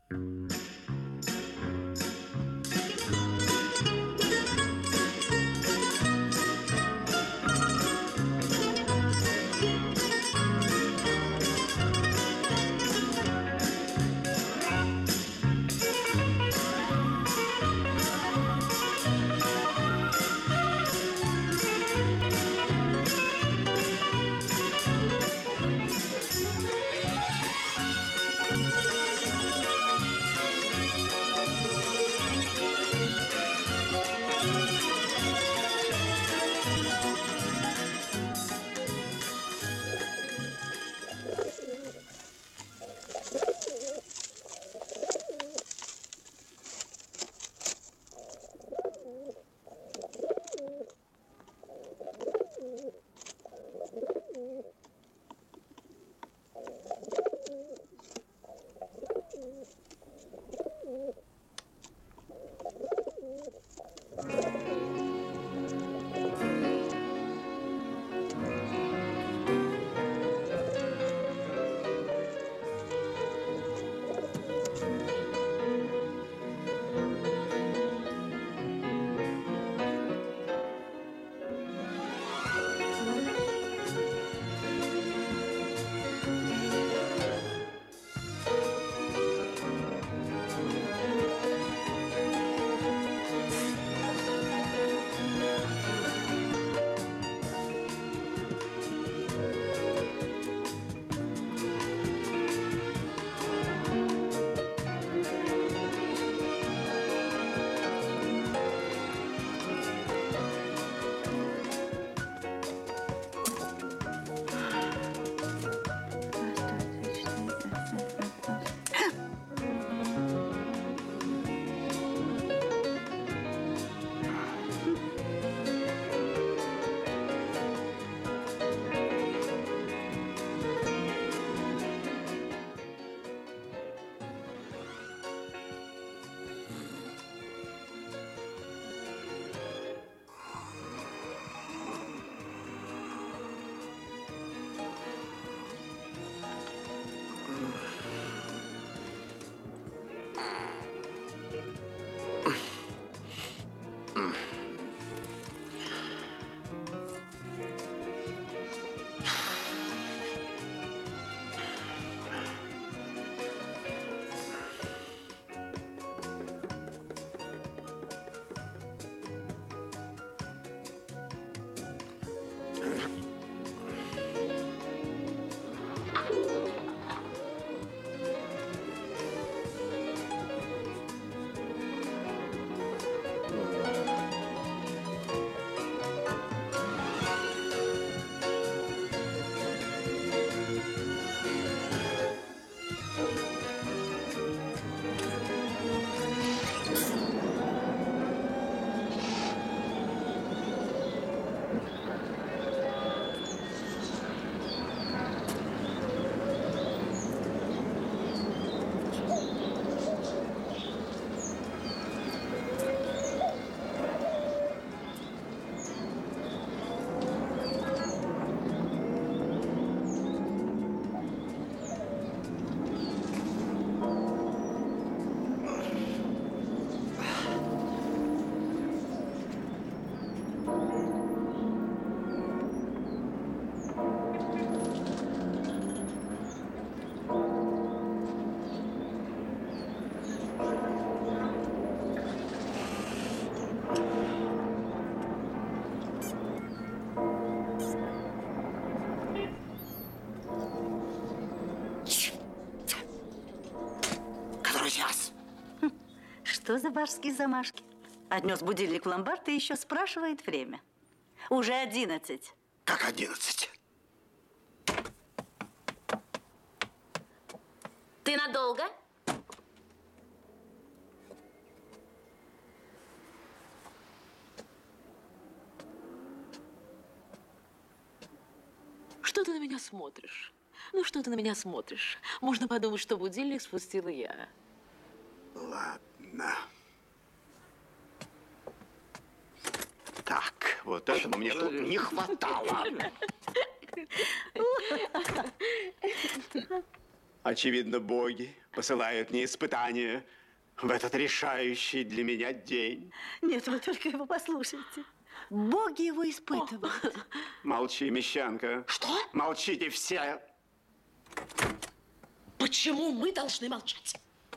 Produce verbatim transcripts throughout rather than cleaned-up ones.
Что за башские замашки? Отнес будильник в ломбард и еще спрашивает время. Уже одиннадцать. Как одиннадцать? Ты надолго? Что ты на меня смотришь? Ну, что ты на меня смотришь? Можно подумать, что будильник спустила я. Ладно. Так, вот этого мне тут не хватало. Очевидно, боги посылают мне испытания в этот решающий для меня день. Нет, вы только его послушайте. Боги его испытывают. Молчи, мещанка. Что? Молчите все. Почему мы должны молчать?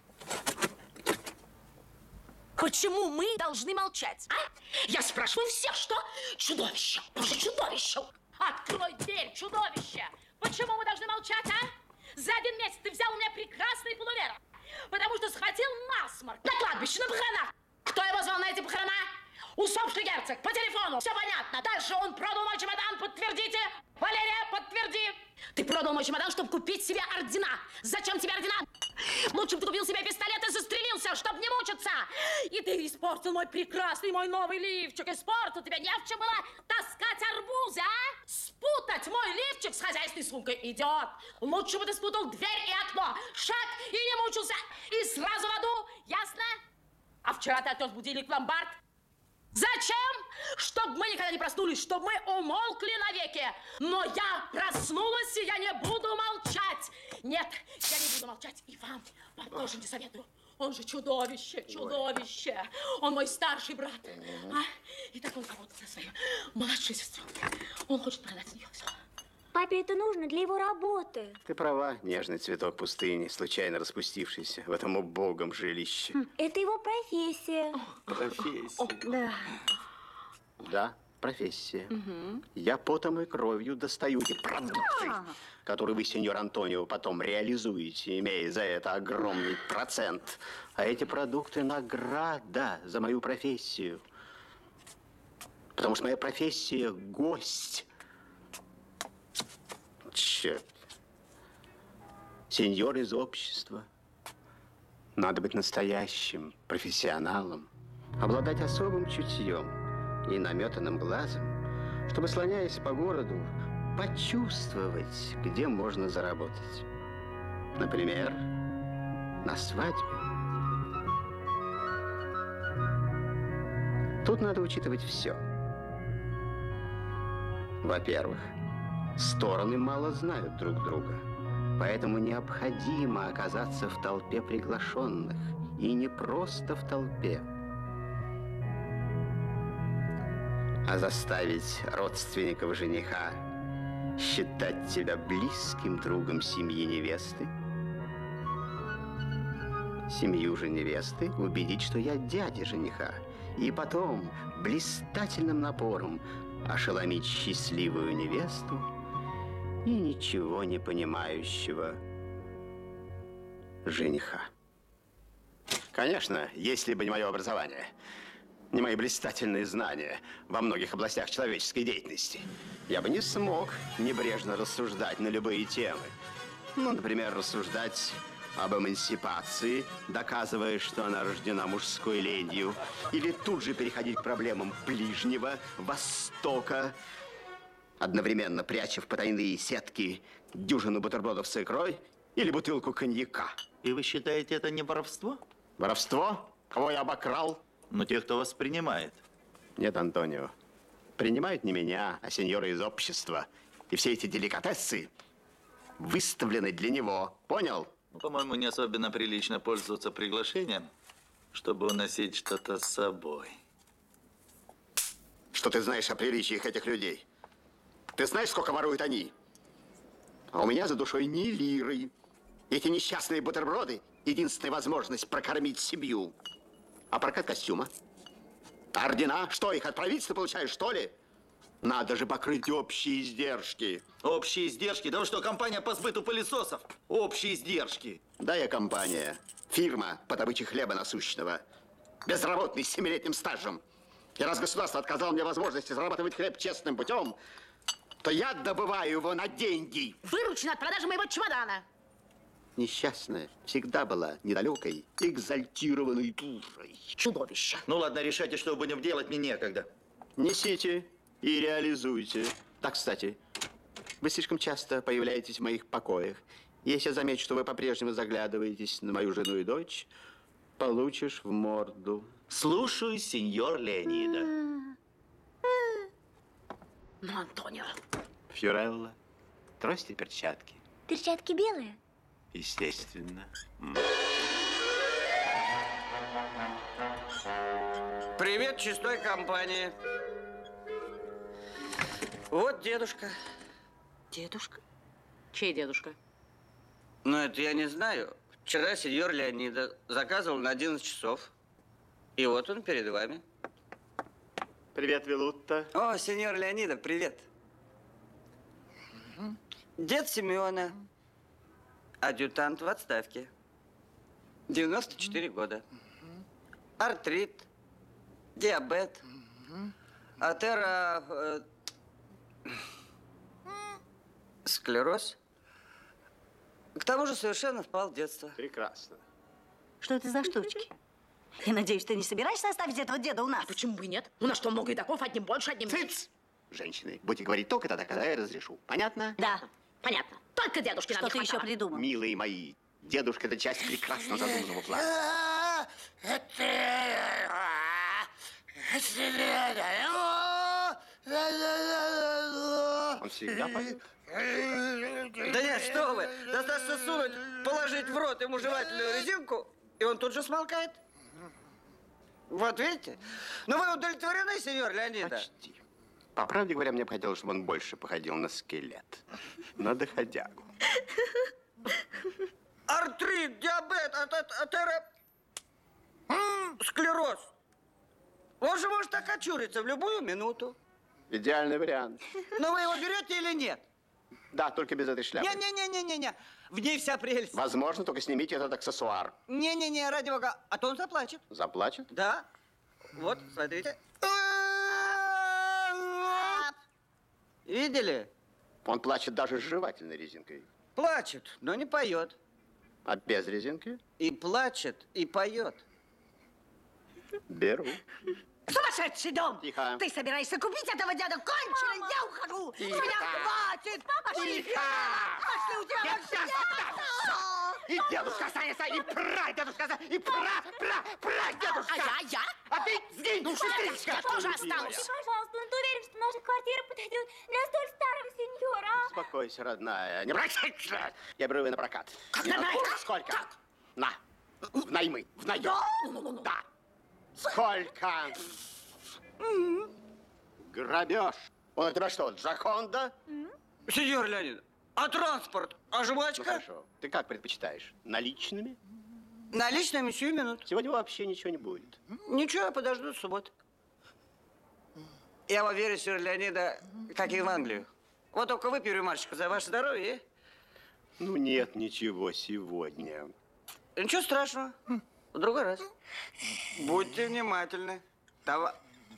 Почему мы должны молчать, а? Я спрашиваю всех, что? Чудовище! Боже, чудовище! Открой дверь, чудовище! Почему мы должны молчать, а? За один месяц ты взял у меня прекрасный полувера, потому что схватил насморк на кладбище, на похоронах. Кто его звал на эти похорона? Усопший герцог, по телефону, все понятно. Дальше он продал мой чемодан, подтвердите. Валерия, подтверди. Ты продал мой чемодан, чтобы купить себе ордена. Зачем тебе ордена? Лучше бы ты купил себе пистолет и застрелился, чтобы не мучиться. И ты испортил мой прекрасный, мой новый лифчик. Испортил, тебя не в чем было таскать арбузы, а? Спутать мой лифчик с хозяйственной сумкой. Идет. Лучше бы ты спутал дверь и окно. Шаг и не мучился. И сразу в аду. Ясно? А вчера ты отнес будильник в ломбард. Зачем? Чтобы мы никогда не проснулись, чтобы мы умолкли навеки. Но я проснулась, и я не буду молчать. Нет, я не буду молчать. И вам, вам тоже не советую. Он же чудовище, чудовище. Он мой старший брат. А? И так он работает со своей младшей сестрой. Он хочет продать с нее все. Папе это нужно для его работы. Ты права, нежный цветок пустыни, случайно распустившийся в этом убогом жилище. Это его профессия. Профессия. Да. Да, профессия. Я потом и кровью достаю эти продукты, которые вы, сеньор Антонио, потом реализуете, имея за это огромный процент. А эти продукты – награда за мою профессию. Потому что моя профессия – гость. Черт. Сеньор из общества. Надо быть настоящим профессионалом, обладать особым чутьем и наметанным глазом, чтобы, слоняясь по городу, почувствовать, где можно заработать. Например, на свадьбе. Тут надо учитывать все. Во-первых, стороны мало знают друг друга, поэтому необходимо оказаться в толпе приглашенных. И не просто в толпе, а заставить родственников жениха считать тебя близким другом семьи невесты. Семью же невесты убедить, что я дядя жениха. И потом блистательным напором ошеломить счастливую невесту и ничего не понимающего жениха. Конечно, если бы не мое образование, не мои блистательные знания во многих областях человеческой деятельности, я бы не смог небрежно рассуждать на любые темы. Ну, например, рассуждать об эмансипации, доказывая, что она рождена мужской ленью, или тут же переходить к проблемам Ближнего Востока, одновременно пряча в потайные сетки дюжину бутербродов с икрой или бутылку коньяка. И вы считаете это не воровство? Воровство? Кого я обокрал? Ну, тех, кто вас принимает. Нет, Антонио. Принимают не меня, а сеньоры из общества. И все эти деликатесы выставлены для него. Понял? Ну, по-моему, не особенно прилично пользоваться приглашением, чтобы уносить что-то с собой. Что ты знаешь о приличиях этих людей? Ты знаешь, сколько воруют они? А у меня за душой ни лиры. Эти несчастные бутерброды – единственная возможность прокормить семью. А прокат костюма? А ордена? Что, их от правительства получаешь, что ли? Надо же покрыть общие издержки. Общие издержки? Да вы что, компания по сбыту пылесосов? Общие издержки. Да, я компания. Фирма по добыче хлеба насущного. Безработный с семилетним стажем. И раз государство отказало мне возможности зарабатывать хлеб честным путем, то я добываю его на деньги. Выручена от продажи моего чемодана. Несчастная всегда была недалекой, экзальтированной душой. Чудовище. Ну ладно, решайте, что будем делать, мне некогда. Несите и реализуйте. Так, кстати, вы слишком часто появляетесь в моих покоях. Если я замечу, что вы по-прежнему заглядываетесь на мою жену и дочь, получишь в морду. Слушаюсь, сеньор Леонида. Ну, Антонио. Фьюрелла, трость и перчатки. Перчатки белые? Естественно. Привет чистой компании. Вот дедушка. Дедушка? Чей дедушка? Ну, это я не знаю. Вчера сеньор Леонида заказывал на одиннадцать часов. И вот он перед вами. Привет, Вилутта. О, сеньор Леонида, привет. Дед Симеона. Адъютант в отставке. девяносто четыре года. Артрит. Диабет. Атера... э, склероз. К тому же совершенно впал в детство. Прекрасно. Что это за штучки? Я надеюсь, ты не собираешься оставить этого деда у нас? Почему бы и нет? У нас что, много едоков, одним больше, одним меньше? Цыц! Женщины, будете говорить только тогда, когда я разрешу. Понятно? Да. Понятно. Только дедушки нам Что не ты еще хватало. придумал? Милые мои, дедушка – это часть прекрасно задуманного плана. Он всегда поет. Да нет, что вы! Достаточно сунуть, положить в рот ему жевательную резинку, и он тут же смолкает. Вот видите? Ну вы удовлетворены, сеньор Леонида? Почти. По правде говоря, мне бы хотелось, чтобы он больше походил на скелет. На доходягу. Артрит, диабет, атера... склероз. Он же может так очуриться в любую минуту. Идеальный вариант. Но вы его берете или нет? Да, только без этой шляпы. Не-не-не-не-не-не. В ней вся прелесть. Возможно, только снимите этот аксессуар. Не-не-не, ради бога. А то он заплачет. Заплачет? Да. Вот, смотрите. Видели? Он плачет даже с жевательной резинкой. Плачет, но не поет. А без резинки? И плачет, и поет. Беру. Сумасшедший дом! Тихо. Ты собираешься купить этого деда? Кончено, я ухожу! Тихо. Меня хватит! Пошли! Тихо. Пошли, у тебя Я вообще сейчас нет! И дедушка останется, и прадедушка останется, и пра, пра, прадедушка. А я, я? А ты сгинь, Ну, сестричка. я тоже останусь. Пожалуйста, ну ты уверен, что наша квартира подойдет для столь старого сеньора, а? Успокойся, родная. Не бросайся. Я беру ее на прокат. Как на прокат? Сколько? На. В наймы. В наем. Да. Сколько? Грабеж. Он у тебя что, Джаконда? Сеньор Леонид, а транспорт? А Ну жвачка? хорошо. Ты как предпочитаешь? Наличными? Наличными сию минут. Сегодня вообще ничего не будет. Ничего, я подожду субботы. Я вам верю, сеньор Леонида, как и в Англию. Вот только выпью рюмашечку за ваше здоровье. и- Ну нет ничего сегодня. Ничего страшного. В другой раз. Будьте внимательны. Давай.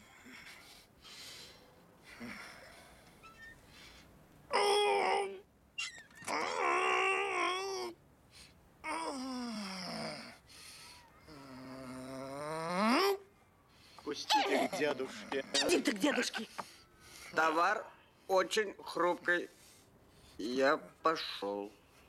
Пустите к дедушке. Иди ты к дедушке! Товар очень хрупкий. Я пошел.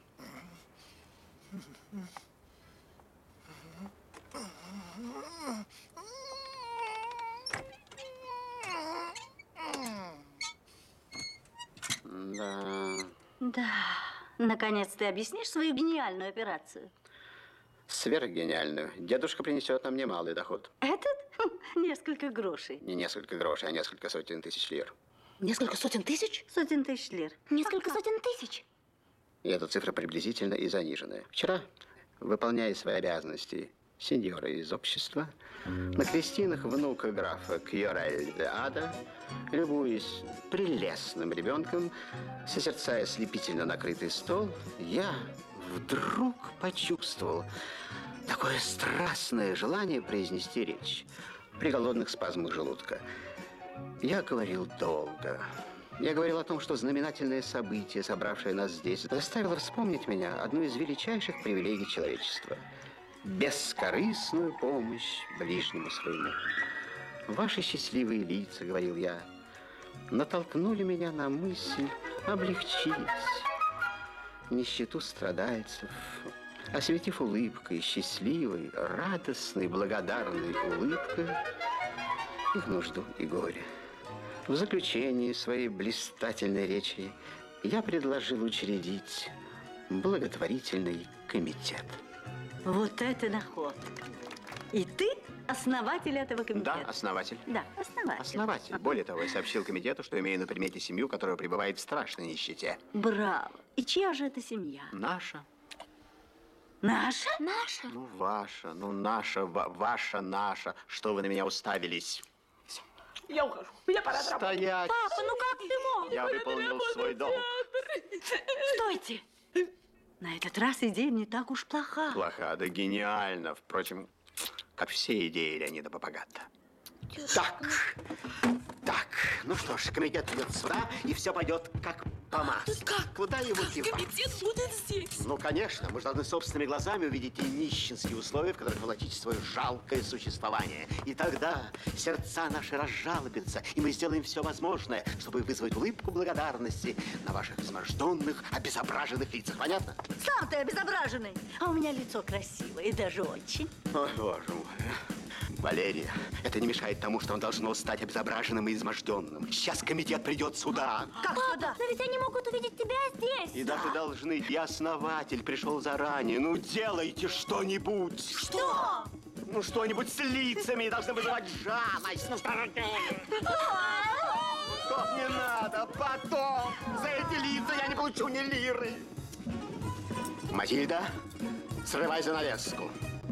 Да. Да, наконец ты объяснишь свою гениальную операцию. Сверхгениальную. Дедушка принесет нам немалый доход. Этот? Хм, несколько грошей. Не несколько грошей, а несколько сотен тысяч лир. Несколько сотен тысяч? Сотен тысяч лир. Несколько сотен тысяч. И эта цифра приблизительно и заниженная. Вчера, выполняя свои обязанности сеньора из общества, на крестинах внука графа Кьорель де Ада, любуясь прелестным ребенком, созерцая слепительно накрытый стол, я вдруг почувствовал такое страстное желание произнести речь при голодных спазмах желудка. Я говорил долго. Я говорил о том, что знаменательное событие, собравшее нас здесь, заставило вспомнить меня одну из величайших привилегий человечества – бескорыстную помощь ближнему своему. Ваши счастливые лица, говорил я, натолкнули меня на мысль облегчить нищету страдальцев, осветив улыбкой, счастливой, радостной, благодарной улыбкой их нужду и горе. В заключении своей блистательной речи я предложил учредить благотворительный комитет. Вот это находка. И ты основатель этого комитета? Да, основатель. Да, основатель. Основатель. Более того, я сообщил комитету, что имею на примете семью, которая пребывает в страшной нищете. Браво. И чья же это семья? Наша. Наша? Наша? Ну, ваша, ну, наша, ва- ваша, наша. Что вы на меня уставились? Я ухожу. Мне пора работать. Стоять! Папа, ну как ты мог? Я выполнил свой долг. Стойте. На этот раз идея не так уж плоха. Плоха, да гениально. Впрочем, как все идеи Леонида Попогата. Так, так, ну что ж, комитет идет сюда, и все пойдет как по маслу. Как? Куда его девать? Комитет будет здесь. Ну, конечно, мы же должны собственными глазами увидеть те нищенские условия, в которых волочить свое жалкое существование. И тогда сердца наши разжалобятся, и мы сделаем все возможное, чтобы вызвать улыбку благодарности на ваших изможденных, обезображенных лицах. Понятно? Сам ты обезображенный. А у меня лицо красивое, и даже очень. Ой, боже мой. Валерия, это не мешает тому, что он должно стать обезображенным и изможденным. Сейчас комитет придет сюда. Как сюда? Но ведь они могут увидеть тебя здесь. И даже должны. И основатель пришел заранее. Ну, делайте что-нибудь. Что? Ну, что-нибудь с лицами. Должны вызывать жалость. Ну, Стоп, не надо. Потом. За эти лица я не получу ни лиры. Матильда, срывай занавеску.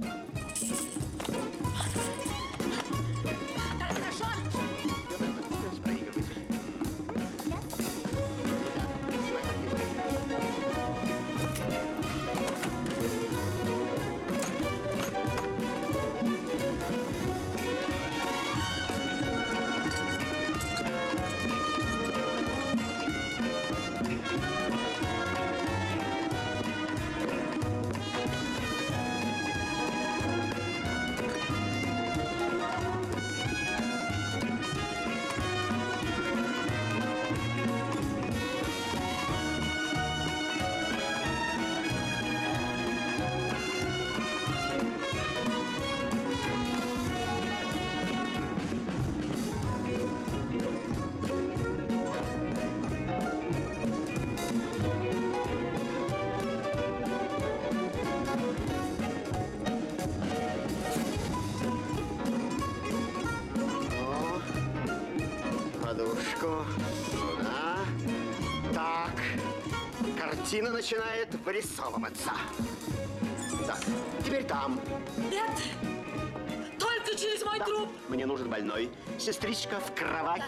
Подушку. Сюда. Так. Картина начинает вырисовываться. Так, теперь там. Нет, только через мой Да. труп. Мне нужен больной. Сестричка, в кровать.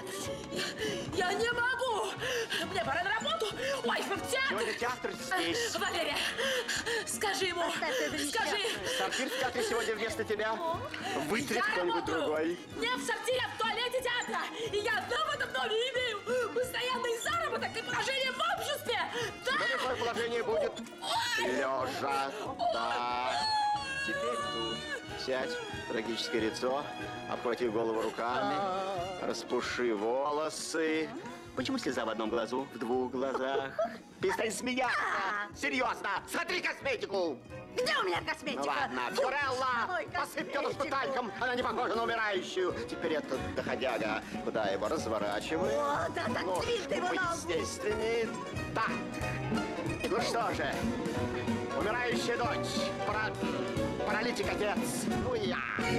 Я не могу. Мне пора на работу. Ой, в театр. Сегодня театр здесь. Валерия, скажи ему. Оставь это Скажи. Сортир в театре сегодня вместо тебя. Вытрет Я кто-нибудь работаю другой. не в сортире, а в туалете театра. И я одна в этом доме имею постоянный заработок и положение в обществе. Да? Сегодня твое положение будет лежа. Да. Теперь тут. Сядь, трагическое лицо, обхвати голову руками, распуши волосы. Почему слеза в одном глазу, в двух глазах? Перестань смеяться! Серьезно! Смотри косметику! Где у меня косметика? Ну ладно, Фьорелла! Ой, Посыпь тетушку косметику. тальком! Она не похожа на умирающую! Теперь этот доходяга, куда его разворачиваем? О, да, так Ну, двинь ты его будь на ногу. естественней. Так, ну что же, умирающая дочь, пара... паралитик отец. Ну я.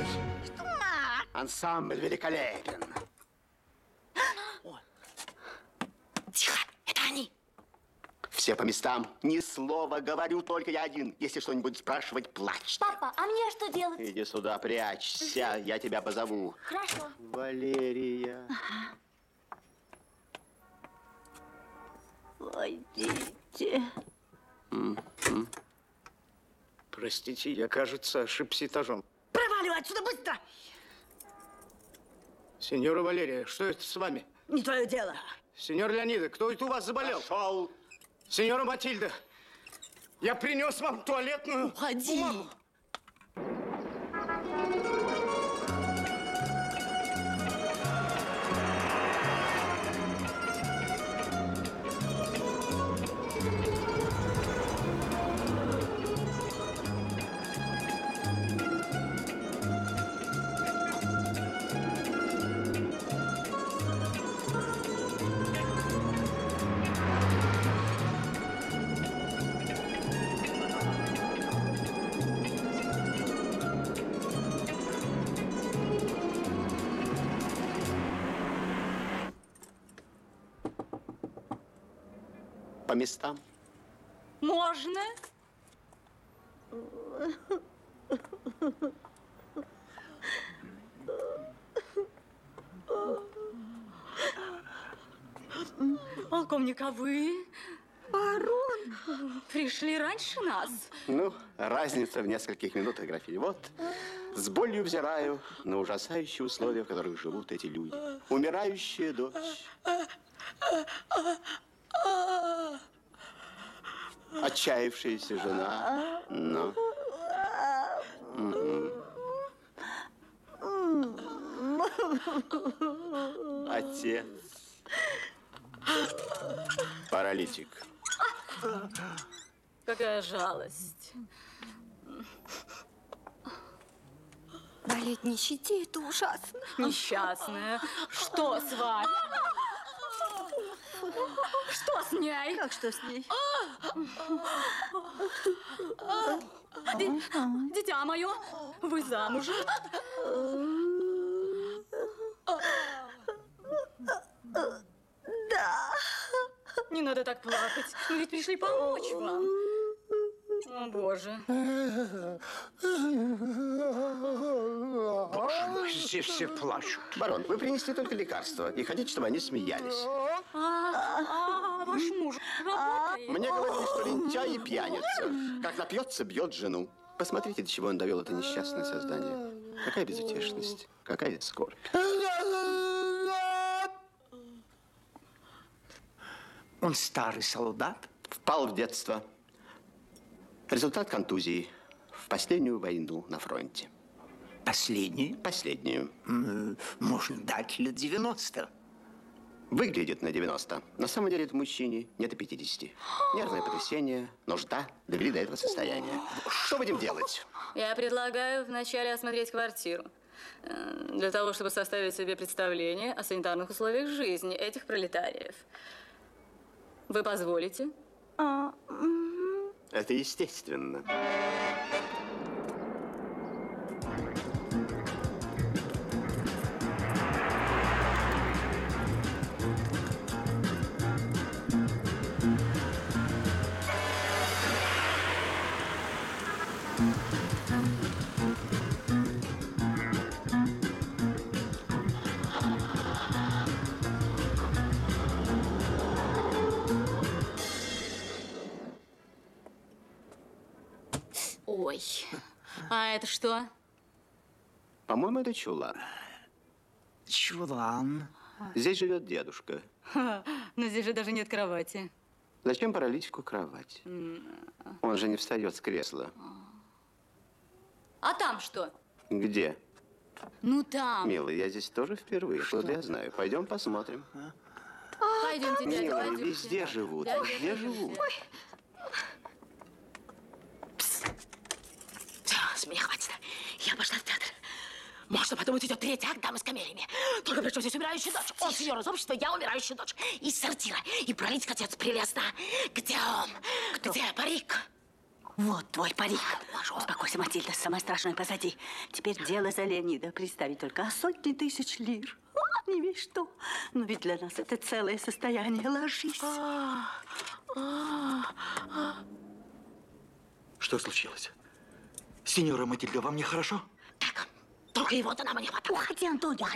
Ансамбль великолепен. Тихо, это они. Все по местам. Ни слова, говорю только я один. Если что-нибудь спрашивать, плачь. Папа, а мне что делать? Иди сюда, прячься, я тебя позову. Хорошо. Валерия. Войдите. Простите, я, кажется, ошибся этажом. Проваливай отсюда быстро! Сеньора Валерия, что это с вами? Не твое дело. Сеньор Леонида, кто это у вас заболел? Пошел. Сеньора Матильда, я принес вам туалетную Уходи. бумагу. местам. Можно? Полковник, а вы? Барон! Пришли раньше нас. Ну, разница в нескольких минутах, графиня. Вот, с болью взираю на ужасающие условия, в которых живут эти люди. Умирающая дочь. Отчаявшаяся жена. Ну. Мгм. Отец. Паралитик. Какая жалость. Болеть нищете – это ужасно. Несчастная. Что с вами? Что с ней? Как что с ней? Ди- Дитя мое, вы замужем? Да. Не надо так плакать. Мы ведь пришли помочь вам. О, Боже. Боже мой, здесь все плачут. Барон, вы принесли только лекарства и хотите, чтобы они смеялись. А, а, ваш муж работает. Мне говорили, что лентяй и пьяница. Как напьется, бьет жену. Посмотрите, до чего он довел это несчастное создание. Какая безутешность, какая скорбь. Он старый солдат? Впал в детство. Результат контузии. В последнюю войну на фронте. Последний? Последнюю. М, Можно дать лет девяносто. Выглядит на девяносто. На самом деле это мужчине нет и пятидесяти. Нервное потрясение, нужда довели до этого состояния. Что будем делать? Я предлагаю вначале осмотреть квартиру. э, Для того, чтобы составить себе представление о санитарных условиях жизни этих пролетариев. Вы позволите? Это естественно. Ой, а это что? По-моему, это чулан. Чулан. Здесь живет дедушка. Ха, но здесь же даже нет кровати. Зачем паралитику кровать? Он же не встает с кресла. А там что? Где? Ну там. Милый, я здесь тоже впервые. Что-то я знаю. Пойдем посмотрим. Пойдемте, дядя, Милый, пойдемте. везде живут. Дядя, Везде пойдемте. живут. Все, с меня хватит. Я пошла в театр. Можно подумать, идет третий акт «Дамы с камелиями». Только при чем здесь умирающая дочь? Он сеньор из общества, я умирающая дочь. Из сортира. И пролить отец прелестно. Где он? Где парик? Вот твой парик. Успокойся, Матильда, самое страшное позади. Теперь дело за Леонида. Представить только, а сотни тысяч лир. А, не весь что. Но ведь для нас это целое состояние. Ложись. Что случилось? Сеньора Матильда, вам нехорошо? Так, только его-то нам и не хватает. Уходи, Антонио.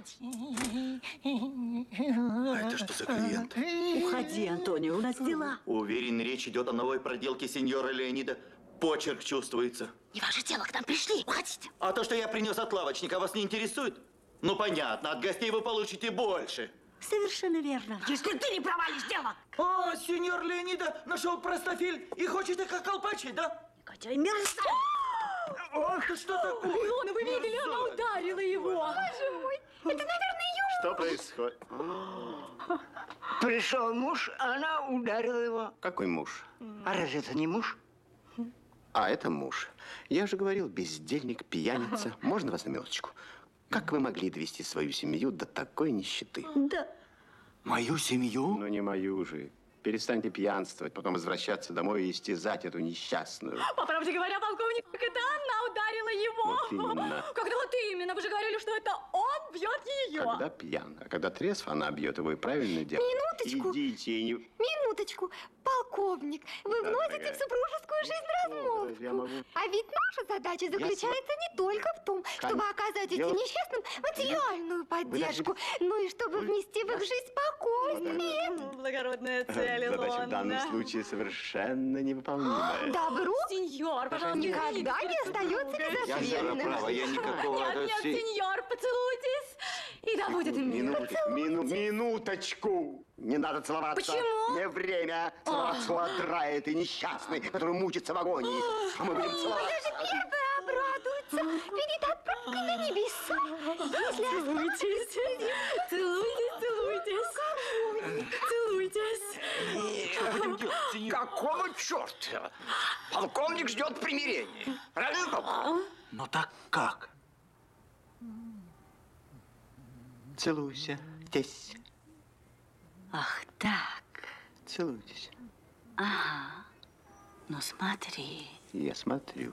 А это что за клиент? Уходи, Антонио, у нас дела. Уверен, речь идет о новой проделке сеньора Леонида. Почерк чувствуется. Не ваше дело, к нам пришли. Уходите. А то, что я принес от лавочника, вас не интересует? Ну, понятно, от гостей вы получите больше. Совершенно верно. Если ты не провалишь дело. А, сеньор Леонида нашел простофиль и хочет их околпачить, да? Негодяй, мерзавец. Ох, ты что такое? Леона, вы видели, она ударила его. Что происходит? Пришел муж, она ударила его. Какой муж? А разве это не муж? А, это муж. Я же говорил, бездельник, пьяница. Можно вас на минуточку? Как вы могли довести свою семью до такой нищеты? Да. Мою семью? Ну, не мою же. Перестаньте пьянствовать, потом возвращаться домой и истязать эту несчастную. По правде говоря, полковник, это она ударила его. Вот именно. Когда вот именно? Вы же говорили, что это он бьет ее. Когда пьян, а когда трезв, она бьет его и правильно делает. Минуточку. Идите и не... Минуточку. Полковник, вы Да, вносите дорогая. в супружескую жизнь О, я могу- размолвку. А ведь наша задача заключается не только в том, чтобы оказать Дело- этим несчастным материальную поддержку, но и чтобы внести в их жизнь спокойствие. Благородная цель, Задача в данном случае совершенно невыполнимая. Добро Сеньор, пожалуйста, никогда не остается Я безответным. право, я никакого... Нет, нет, си- сеньор, поцелуйтесь. И да будет мир. Минуточку, мину, минуточку! Не надо целоваться. Почему? Не время. Целоваться у одрая этой несчастной, которая мучится в агонии. А мы будем целоваться. Даже первая обрадуется перед отправкой на небеса. Если Целуйтесь, целуйтесь, целуйтесь. Целуйтесь. Какого черта? Полковник ждет примирения. Правильно, полковник? Ну так как? Целуйся. Здесь. Ах так. Целуйтесь. Ага. Ну смотри. Я смотрю.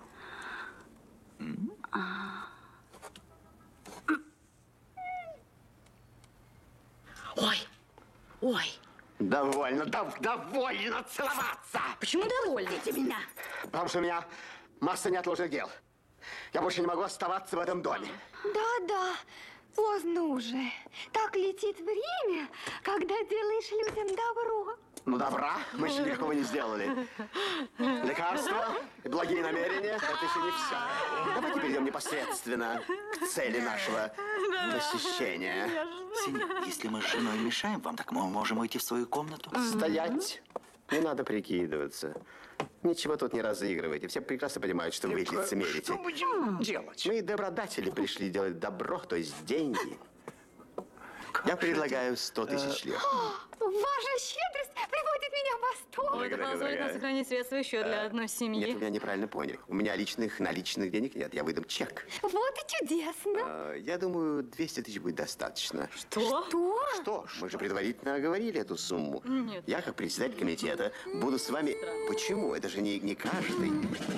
Ой, ой. Довольно, дов- довольно целоваться. Почему довольните меня? Потому что у меня масса неотложных дел. Я больше не могу оставаться в этом доме. Да-да, поздно уже. Так летит время, когда делаешь людям добро. Ну, добра мы еще никакого не сделали. Лекарства и благие намерения – это еще не все. Давайте перейдем непосредственно к цели нашего посещения. Сеньор, если мы с женой мешаем вам, так мы можем уйти в свою комнату. Стоять. Не надо прикидываться. Ничего тут не разыгрывайте. Все прекрасно понимают, что вы лицемерите. Что будем делать? Мы, добродатели, пришли делать добро, то есть деньги. Я предлагаю сто тысяч лир. Ваша щедрость приводит меня в восторг. Благодарю, Позволит нам дорогая. сохранить средства еще для одной Нет, семьи. вы меня неправильно поняли. У меня личных наличных денег нет. Я выдам чек. Вот и чудесно. А, Я думаю, двести тысяч будет достаточно. Что? Что? Что? Мы же предварительно оговорили эту сумму. Нет. Я, как председатель комитета, буду с вами... Почему? Это же не, не каждый.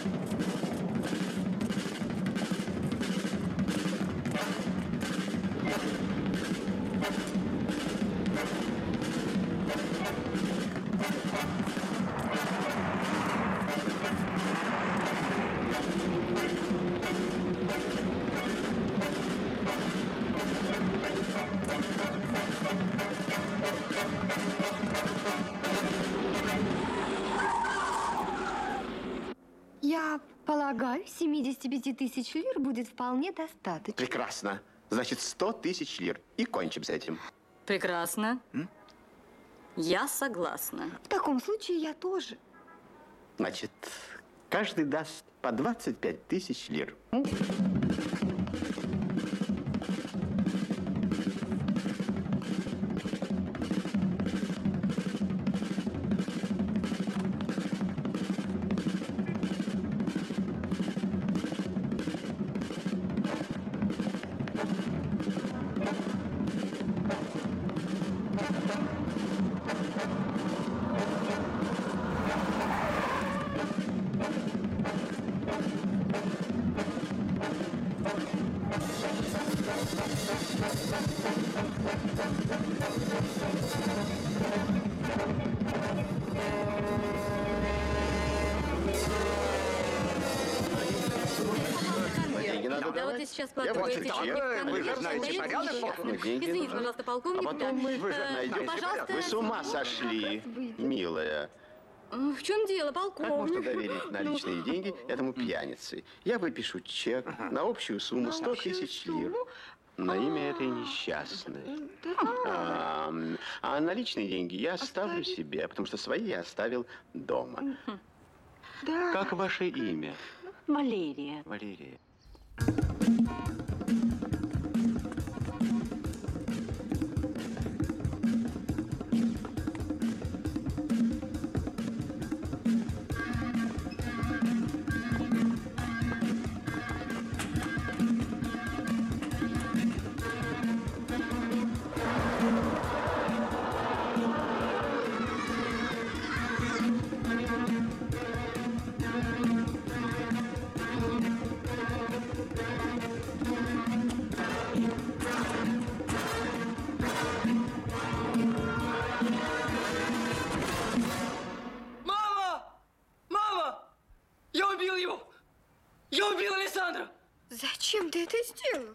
Я полагаю, семидесяти пяти тысяч лир будет вполне достаточно. Прекрасно. Значит, сто тысяч лир. И кончим с этим. Прекрасно. Я согласна. В таком случае я тоже. Значит, каждый даст по двадцать пять тысяч лир. Деньги надо Да вот давать. я сейчас Я вот подумаю, чек. Вы же знаете Даете порядок, чек? полковник. Деньги Извините, нужны. пожалуйста, А полковник. потом да. мы вы же Э, найдете. Пожалуйста. Вы с ума сошли, милая. Э, В чем дело, Как можно полковник? доверить наличные деньги этому пьянице? Я выпишу чек на общую сумму сто тысяч лир на имя этой несчастной. А, а наличные деньги я оставлю себе, потому что свои я оставил дома. Как ваше имя? Валерия. Валерия. убил его! Я убил Александра! Зачем ты это сделал?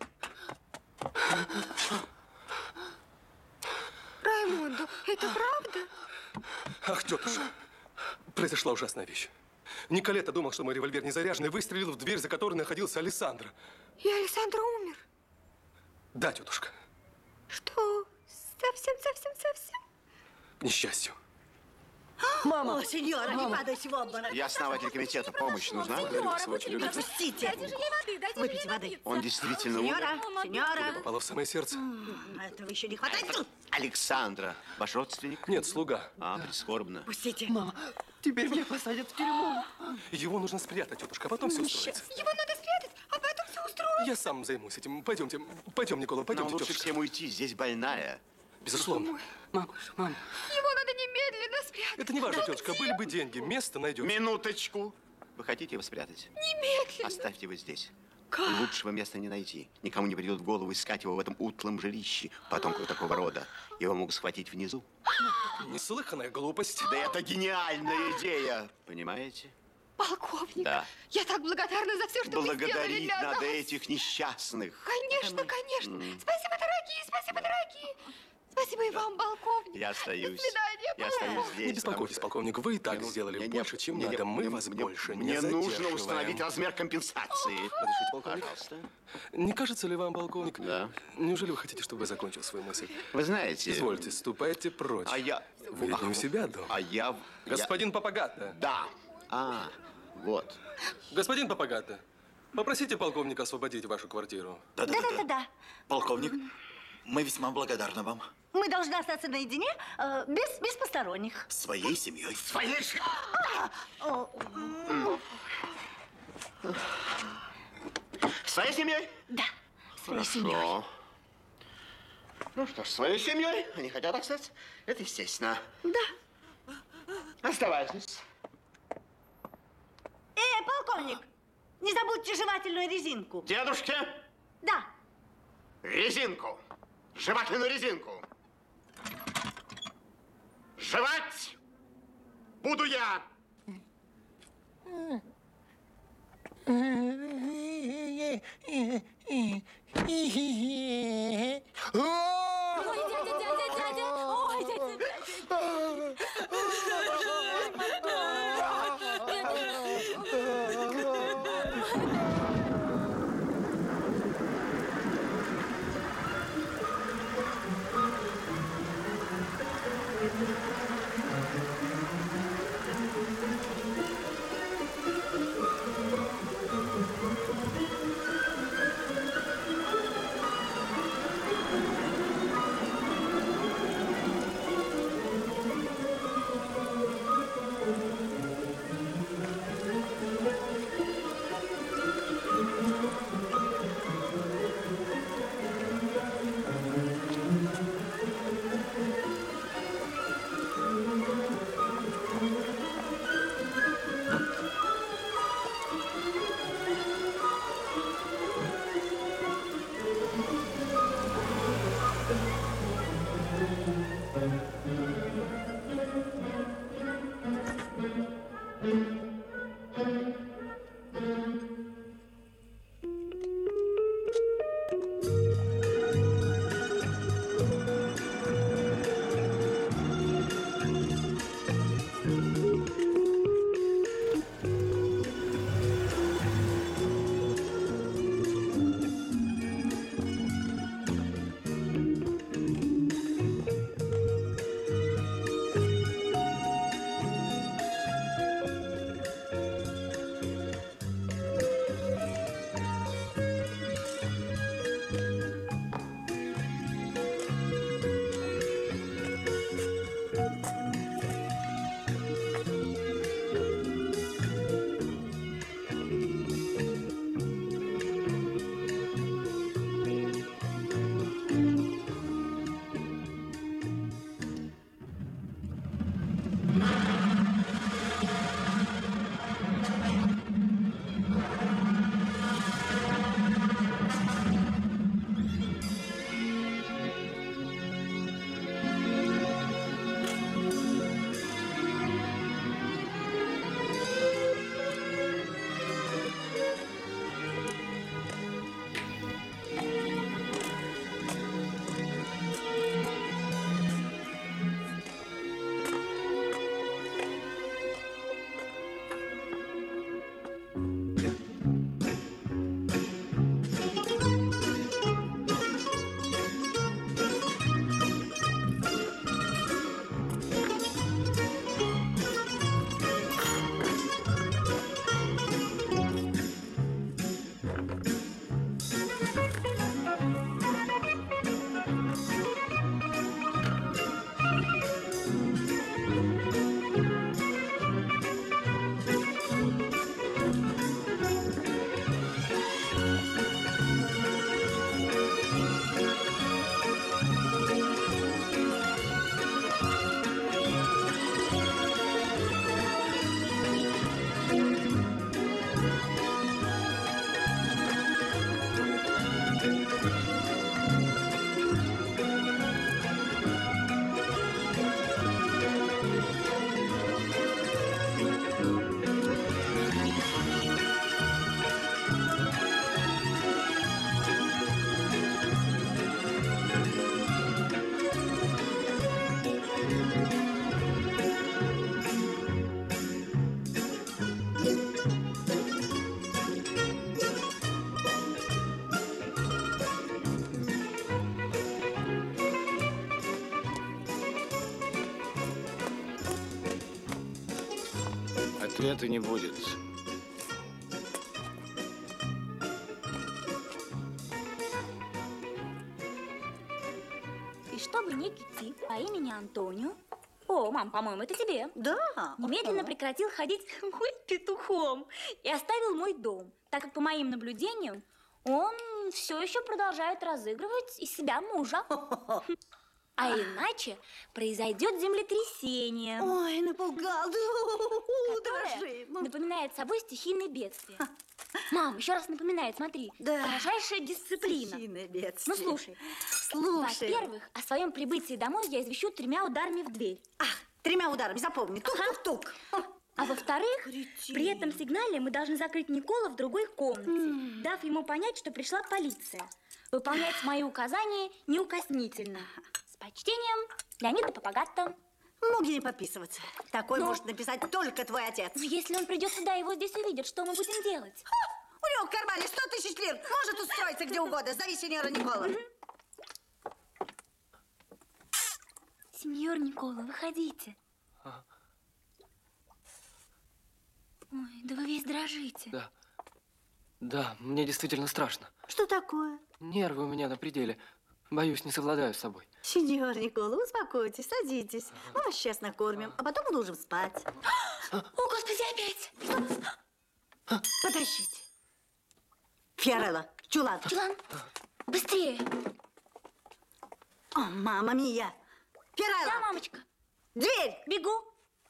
Раймондо, это правда? Ах, тетушка, произошла ужасная вещь. Николетта думал, что мой револьвер не заряжен, и выстрелил в дверь, за которой находился Александро. И Александр умер? Да, тетушка. Что? Совсем, совсем, совсем? К несчастью. Мама! О, сеньора, не падайте в обморок. Я основатель комитета. Помощь нужна? Отпустите. Дайте же ей воды, дайте Выпейте же ей воды. Он действительно умер. Сеньора, сеньора. Попало в самое сердце. Этого еще не хватает. Александра, ваш родственник? Нет, слуга. А, прискорбно. Пустите. Мама, теперь меня посадят в тюрьму. Его нужно спрятать, тетушка, а потом все устроится. Его надо спрятать, а потом все устроить. Я сам займусь этим. Пойдемте, пойдем, Никола, пойдем, Нам лучше тетушка. всем уйти, здесь больная. Безусловно. Мам, мам. Его надо немедленно спрятать. Это не важно, тетушка. Были бы деньги, место найдете. Минуточку. Вы хотите его спрятать? Немедленно. Оставьте его здесь. Лучшего места не найти. Никому не придет в голову искать его в этом утлом жилище. Потомку такого рода. Его могут схватить внизу. Неслыханная глупость. Да это гениальная идея. Понимаете? Полковник, Да. я так благодарна за все, что вы сделали Благодарить для нас. надо этих несчастных. Конечно, конечно. Спасибо, дорогие, спасибо, дорогие. Спасибо и вам, полковник. Я остаюсь. До свидания, Я остаюсь полковник. здесь. Не беспокойтесь, полковник, вы и так Мне сделали мне больше, чем мне надо. Мы мне- вас мне- больше не Мне нужно задерживаем. установить размер компенсации. Разрешите, полковник? Пожалуйста. Не кажется ли вам, полковник? Да. Неужели вы хотите, чтобы я закончил свою мысль? Вы знаете... Извольте, ступайте прочь. А я... Вы ведь не у себя дома. А я... Господин Папагатто. Да. А, вот. Господин Папагатто, попросите полковника освободить вашу квартиру. Да-да-да-да. Полковник, мы весьма благодарны вам. Мы должны остаться наедине, э, без, без посторонних. Своей семьей. Своей... О, Своей семьей? да, своей семьей. Хорошо. Ну что ж, своей семьей. Они хотят остаться. Это естественно. Да. Оставайтесь. Эй, полковник, не забудьте жевательную резинку. Дедушке, Да. резинку. Жевательную резинку. Жевать буду я. Ой, дядя, дядя, дядя! Ой, дядя, дядя! Ответа не будет. И чтобы некий тип по имени Антонио... О, мам, по-моему, это тебе. Да. Немедленно прекратил ходить ой, петухом и оставил мой дом, так как, по моим наблюдениям, он все еще продолжает разыгрывать из себя мужа. А иначе произойдет землетрясение. Ой, напугал. Которое напоминает собой стихийное бедствие. Мам, еще раз напоминает, смотри. Да. Строжайшая дисциплина. Стихийное бедствие. Ну, слушай. Слушай. Во-первых, о своем прибытии домой я извещу тремя ударами в дверь. А, тремя ударами, запомни. Тук-тук-тук. А во-вторых, при этом сигнале мы должны закрыть Никола в другой комнате, mm. дав ему понять, что пришла полиция. Выполнять мои указания неукоснительно. С почтением, Леонида Попагатто. Могли не подписываться. Такой Но... может написать только твой отец. Но если он придет сюда, его здесь увидят, что мы будем делать? Ха! У него в кармане сто тысяч лир. Может устроиться где угодно. Зови сеньора Никола. Mm-hmm. Сеньор Никола, выходите. А. Ой, да вы весь дрожите. Да. Да, мне действительно страшно. Что такое? Нервы у меня на пределе. Боюсь, не совладаю с собой. Сеньор Никола, успокойтесь, садитесь. Мы вас сейчас накормим, а потом ложим спать. О, Господи, опять! Потащите. Фиорелла, чулан. Чулан, быстрее. О, мама мия. Фиорелла. Да, мамочка. Дверь. Бегу.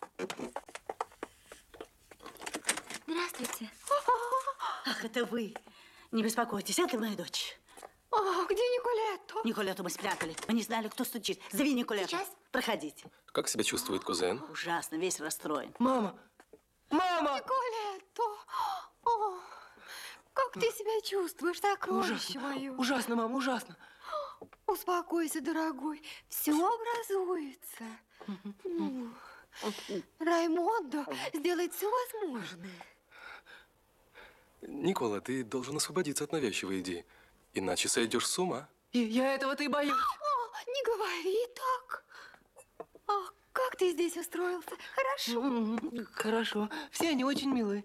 Здравствуйте. Ах, это вы. Не беспокойтесь, это моя дочь. О, где Николетто? Николетту мы спрятали. Мы не знали, кто стучит. Зови Николетту. Сейчас. Проходите. Как себя чувствует кузен? Ужасно, весь расстроен. Мама! Мама! Николетто! О, как ты себя чувствуешь, сокровище мое? Ужасно, мама, ужасно. Успокойся, дорогой. Все образуется. Ну, Раймондо сделает все возможное. Никола, ты должен освободиться от навязчивой идеи. Иначе сойдешь с ума. И я этого-то и боюсь. О, не говори так. А как ты здесь устроился? Хорошо? Mm-hmm. Хорошо. Все они очень милые.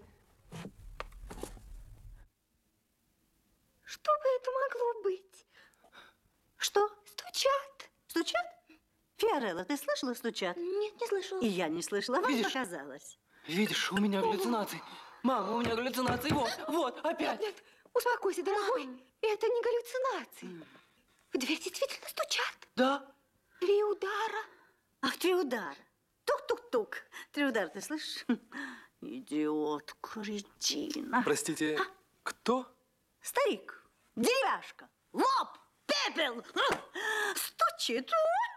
Что бы это могло быть? Что? Стучат. Стучат? Фиорелла, ты слышала, стучат? Нет, не слышала. И я не слышала, вам Видишь? показалось. Видишь, у меня галлюцинации. Мама, у меня галлюцинации. Вот, вот, опять. Нет, успокойся, дорогой. Это не галлюцинации. В дверь действительно стучат. Да. Три удара. Ах, три удара. Тук-тук-тук. Три удара, ты слышишь? Идиотка, Регина. Простите, кто? Старик, деревяшка, лоб, пепел. Стучит.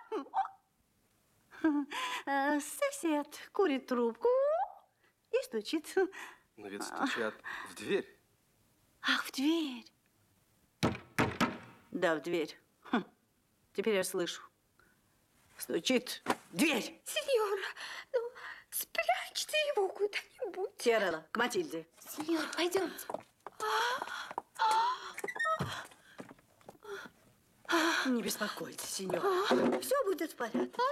Сосед курит трубку и стучит. Но ведь стучат в дверь. Ах, в дверь. Да, в дверь. Хм. Теперь я слышу. Стучит в дверь. Сеньора, ну, спрячьте его куда-нибудь. Фиорелла, к Матильде. Сеньор, пойдемте. Не беспокойтесь, сеньор. Все будет в порядке.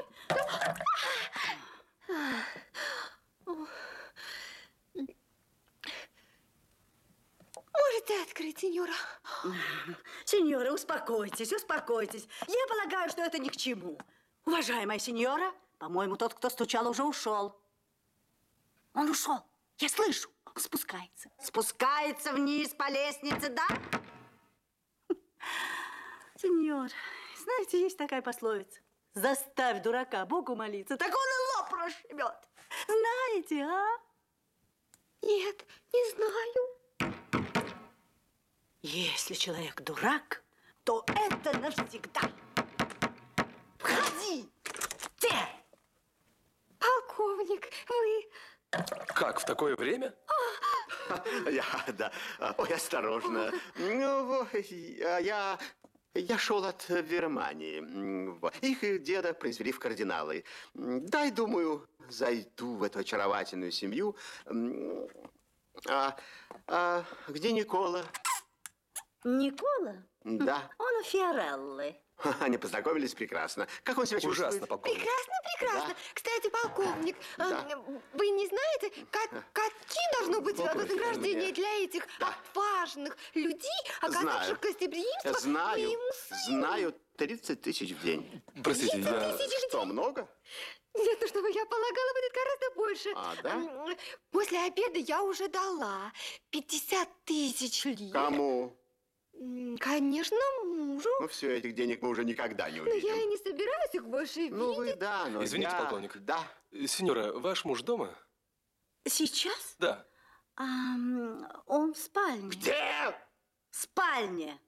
Можете открыть, сеньора? Сеньора, успокойтесь, успокойтесь. Я полагаю, что это ни к чему. Уважаемая сеньора, по-моему, тот, кто стучал, уже ушел. Он ушел. Я слышу. Он спускается. Спускается вниз по лестнице, да? Сеньор, знаете, есть такая пословица. Заставь дурака Богу молиться, так он и лоб прошибет. Знаете, а? Нет, не знаю. Если человек дурак, то это навсегда. Входи! Те! Полковник, вы... Как, в такое время? Я, да. Ой, осторожно. Ну, я... Я шел от Вермании. Их деда произвели в кардиналы. Дай, думаю, зайду в эту очаровательную семью. А, а где Никола? Никола? Да. Он у Фиореллы. Они познакомились прекрасно. Как он себя чувствует? Ужасно, полковник. Прекрасно, прекрасно. Да. Кстати, полковник, Да. а, вы не знаете, как, какие должно быть Полковник, вознаграждение нет. для этих Да. отважных людей, Знаю. оказавших гостеприимство Знаю, моему сыну? знаю, тридцать тысяч в день. Простите, я... Что, много? Нет, ну что вы, я полагала, будет гораздо больше. А, да? М, После обеда я уже дала пятьдесят тысяч лир. Кому? М, Конечно, мужу. Ну, все, этих денег мы уже никогда не Но я и увидим. не собираюсь их больше видеть. Ну, вы да, но Извините, я- полковник. Да. Сеньора, ваш муж дома? Сейчас? Да. А, м, он в спальне. Где? В спальне.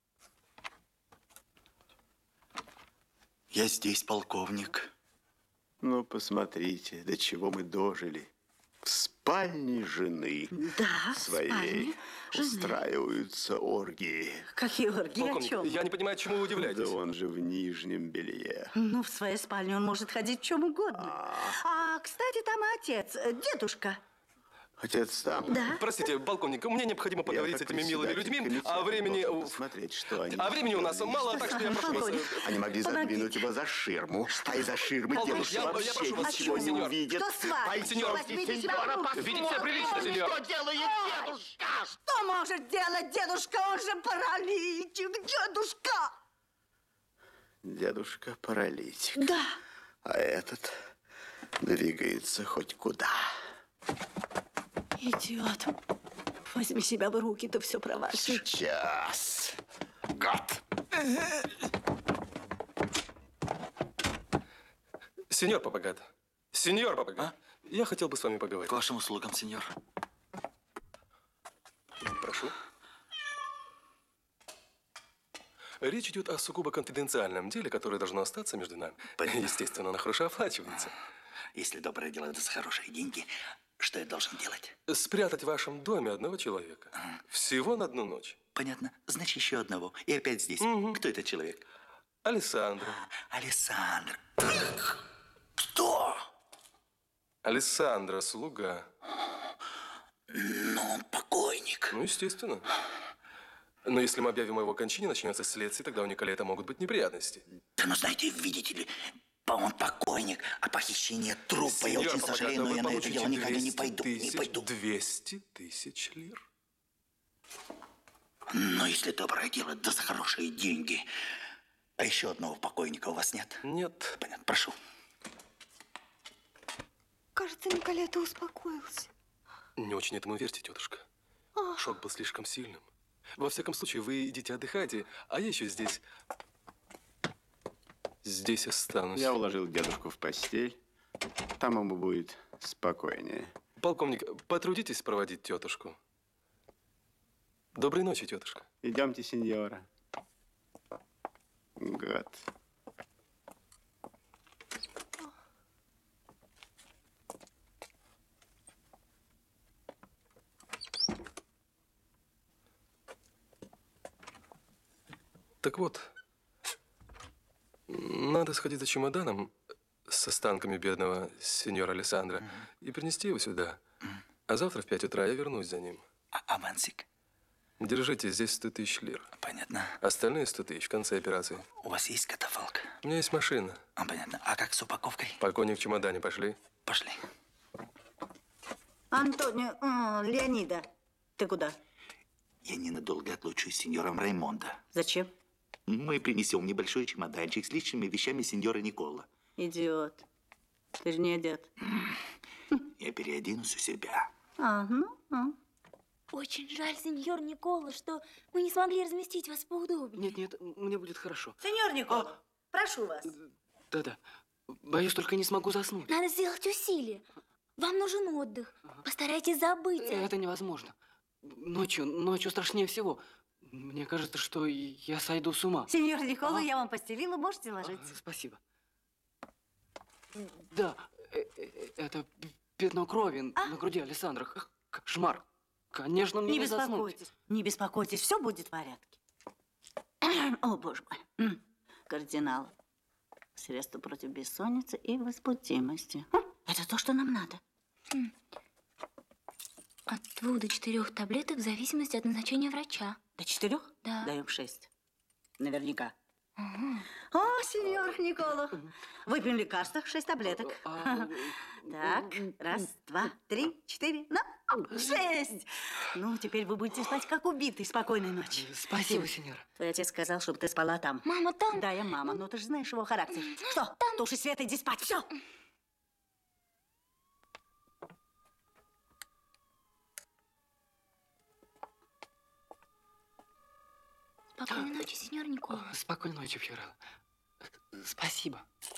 Я здесь, полковник. Ну, посмотрите, до чего мы дожили. В спальне жены Да, в своей спальне жены. устраиваются оргии. Какие оргии, о Полковник, чем? я не понимаю, чему вы Да удивляетесь. он же в нижнем белье. Ну, в своей спальне он может ходить в чем угодно. А, кстати, там отец, э, дедушка. Отец там. Да. Простите, полковник, мне необходимо поговорить с как этими милыми председатель людьми, комитета а времени... должен посмотреть, что они А времени у нас сделали. мало, так что я прошу вас... Полковник. Они могли Помогите. задвинуть его за ширму, а из-за ширмы Полковник, дедушка я- я вообще прошу вас, ничего не сеньор. увидит. Что с вами? Пойдемте, Сеньор, возьмите сеньора, себя в руки. Ведите себя прилично, сеньор. Что делает дедушка? Что может делать дедушка? Он же паралитик. Дедушка! Дедушка паралитик, Да. а этот двигается хоть куда. Идиот. Возьми себя в руки, ты все провалишь. Сейчас. Гад. Сеньор Папагат, сеньор Папагат, я хотел бы с вами поговорить. К вашим услугам, сеньор. Прошу. Речь идет о сугубо конфиденциальном деле, которое должно остаться между нами. Понятно. Естественно, оно хорошо оплачивается. Если доброе дело даст хорошие деньги, что я должен делать? Спрятать в вашем доме одного человека. Всего на одну ночь. Понятно. Значит, еще одного. И опять здесь. Кто этот человек? Алессандро. Алессандро. Кто? Алессандро, слуга. Но он покойник. Ну, естественно. Но если мы объявим о его кончине, начнется следствие, тогда у Николета могут быть неприятности. Да ну, знаете, видите ли, он покойник, а похищение трупа, я Сеньор очень Папагат, сожалею, но вы я на это получите дело никогда не двести пойду. Не тысяч- пойду. двести тысяч лир. Но если доброе дело даст хорошие деньги, а еще одного покойника у вас нет? Нет. Понятно, прошу. Кажется, Николета успокоился. Не очень этому верьте, тетушка. Шок был слишком сильным. Во всяком случае, вы идите отдыхайте, а я еще здесь... Здесь останусь. Я уложил дедушку в постель. Там ему будет спокойнее. Полковник, потрудитесь проводить тетушку. Доброй ночи, тетушка. Идемте, сеньора. Гад. Так вот, надо сходить за чемоданом с останками бедного сеньора Алессандро и принести его сюда. А завтра в пять утра я вернусь за ним. А авансик? Держите, здесь сто тысяч лир. Понятно. Остальные сто тысяч в конце операции. У вас есть катафалк? У меня есть машина. А, понятно. А как с упаковкой? Покойник в чемодане, пошли. Пошли. Антонио, о, Леонида, ты куда? Я ненадолго отлучусь с сеньором Раймондо. Зачем? Мы принесем небольшой чемоданчик с личными вещами сеньора Никола. Идиот. Ты же не одет. Я переоденусь у себя. А, ну, а. Очень жаль, сеньор Никола, что мы не смогли разместить вас поудобнее. Нет, нет, мне будет хорошо. Сеньор Никола, прошу вас. Да-да. Боюсь, только не смогу заснуть. Надо сделать усилие. Вам нужен отдых. Постарайтесь забыть. Это невозможно. Ночью, ночью страшнее всего. Мне кажется, что я сойду с ума. Сеньор Никола, А? я вам постелила, можете ложиться. Спасибо. Да, э, э, это пятно крови на груди Алессандро. Х- Кошмар. Конечно, мне Не не заснуть. беспокойтесь, не беспокойтесь, все будет в порядке. О, боже мой. М. Кардинал. Средство против бессонницы и возбудимости. Хм, Это то, что нам надо. От двух до четырех таблеток в зависимости от назначения врача. До четырех? Да. Даем шесть. Наверняка. О, сеньор Никола, выпьем лекарства, шесть таблеток. Так, раз, два, три, четыре, ну, шесть. Ну, теперь вы будете спать как убитый. Спокойной ночи. Спасибо, сеньор. Твой отец сказал, чтобы ты спала там. Мама там? Да, я мама, но ты же знаешь его характер. Что? Туши свет, иди спать, все. Спокойной ночи, сеньор Никола. Спокойной ночи, Фьорелла. Спасибо.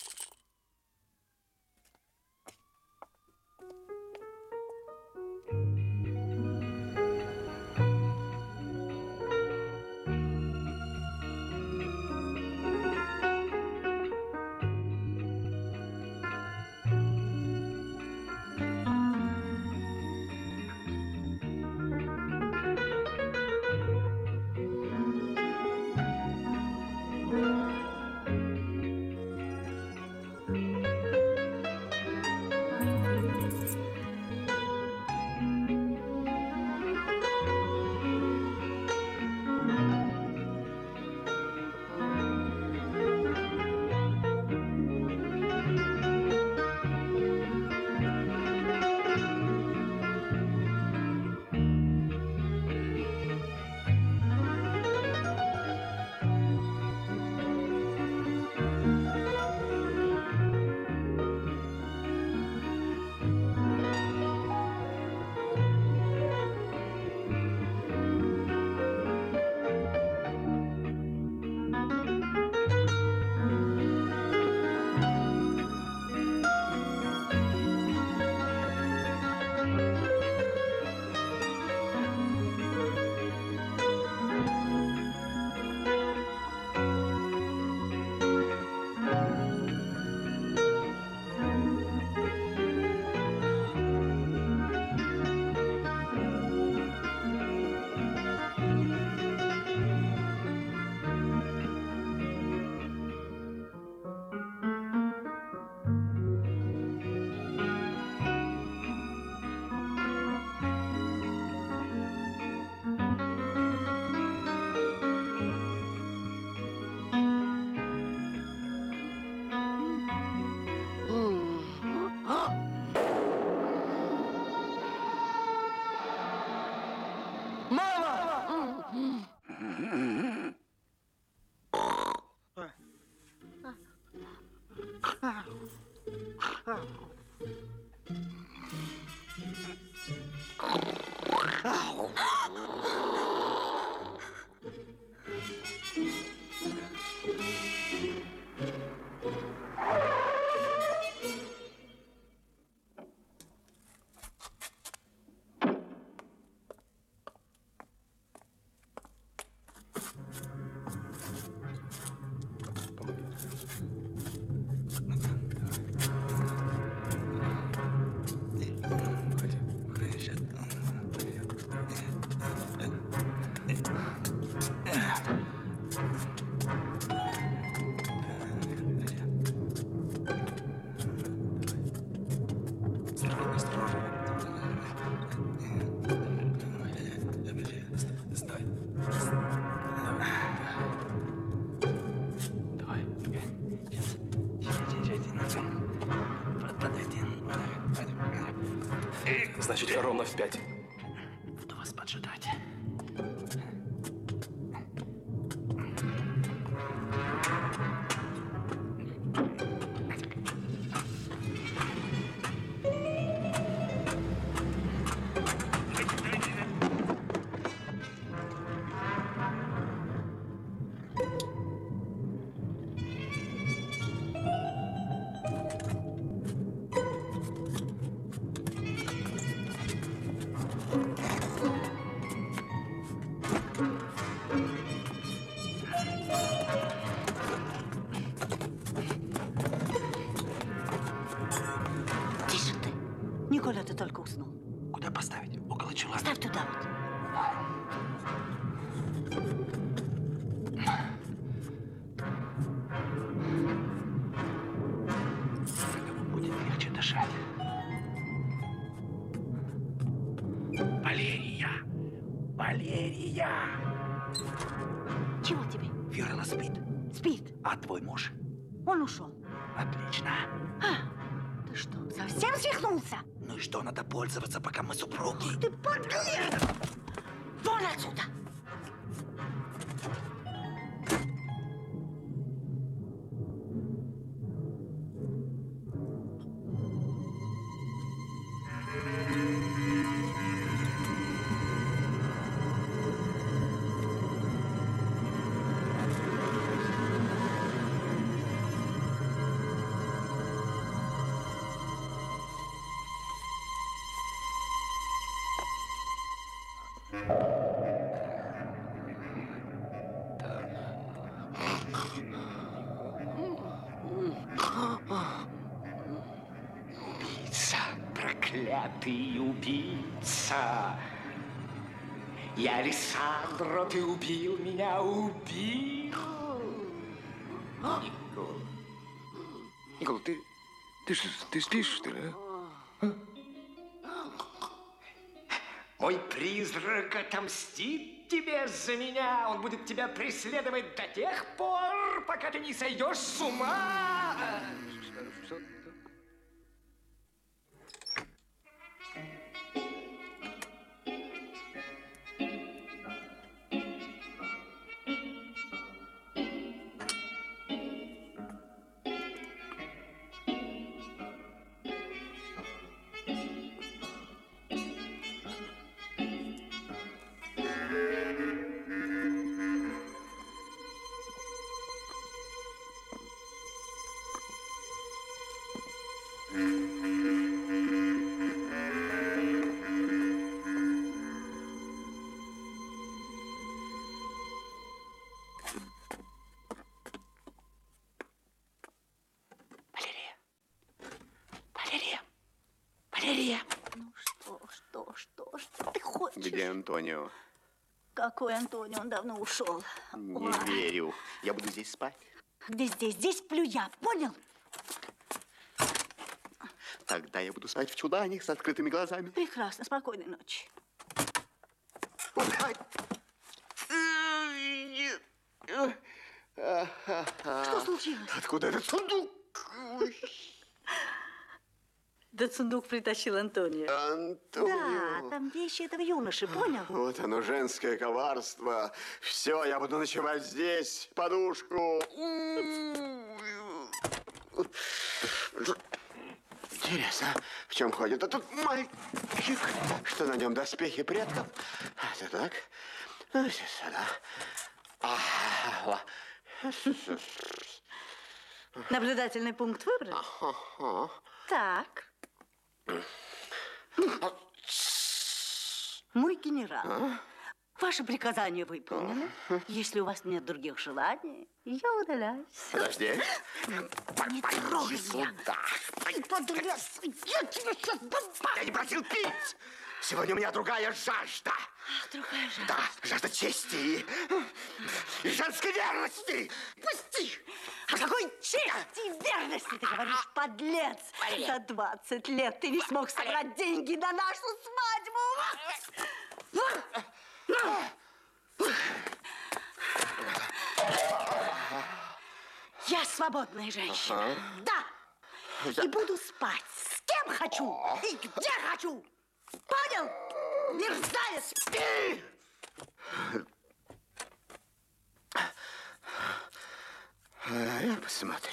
Значит, ровно в пять. Буду вас поджидать. Николя, ты только уснул. Куда поставить? Около чего? Ставь туда вот. Будет легче дышать. Валерия! Валерия! Чего тебе? Фьорелла спит. Спит. А твой муж? Он ушел. Отлично. А, ты что, совсем свихнулся? Ну и что, надо пользоваться, пока мы супруги? Ты подлец! Вон отсюда! Убийца, проклятый убийца. Я Алессандро, ты убил меня, убил. Никола. Никола, ты, ты, ж- ты спишь, что ли, а? Мой призрак отомстит тебе за меня. Он будет тебя преследовать до тех пор, пока ты не сойдешь с ума. Валерия! Валерия! Ну что, что, что, что ты хочешь? Где Антонио? Какой Антонио? Он давно ушел. Не Ой. верю. Я буду здесь спать. Где здесь? Здесь сплю я, понял? Тогда я буду спать в чулане с открытыми глазами. Прекрасно, спокойной ночи. Что случилось? Откуда этот сундук? Да сундук притащил Антонио. Антонио. Да, там вещи этого юноши, понял? Вот оно, женское коварство. Все, я буду ночевать здесь, подушку. Интересно, в чем ходит этот мальчик? Что на нем, доспехи предков? А, это так. Ну, сюда. Ага. Наблюдательный пункт выбрали? Ага. Так. Мой генерал, ваше приказание выполнено. Если у вас нет других желаний, я удаляюсь. Подожди. Не трогай меня. Сюда. Ты подлец, я тебя сейчас бомба. Я не просил пить. Сегодня у меня другая жажда. Ах, другая жажда. Да, жажда чести и, и женской верности. Пусти! О какой чести и верности ты говоришь, подлец? За двадцать лет ты не смог собрать деньги на нашу свадьбу. Я свободная женщина. Да. И буду спать с кем хочу и где хочу. Понял? Мерзавец! Спи! А я посмотрю.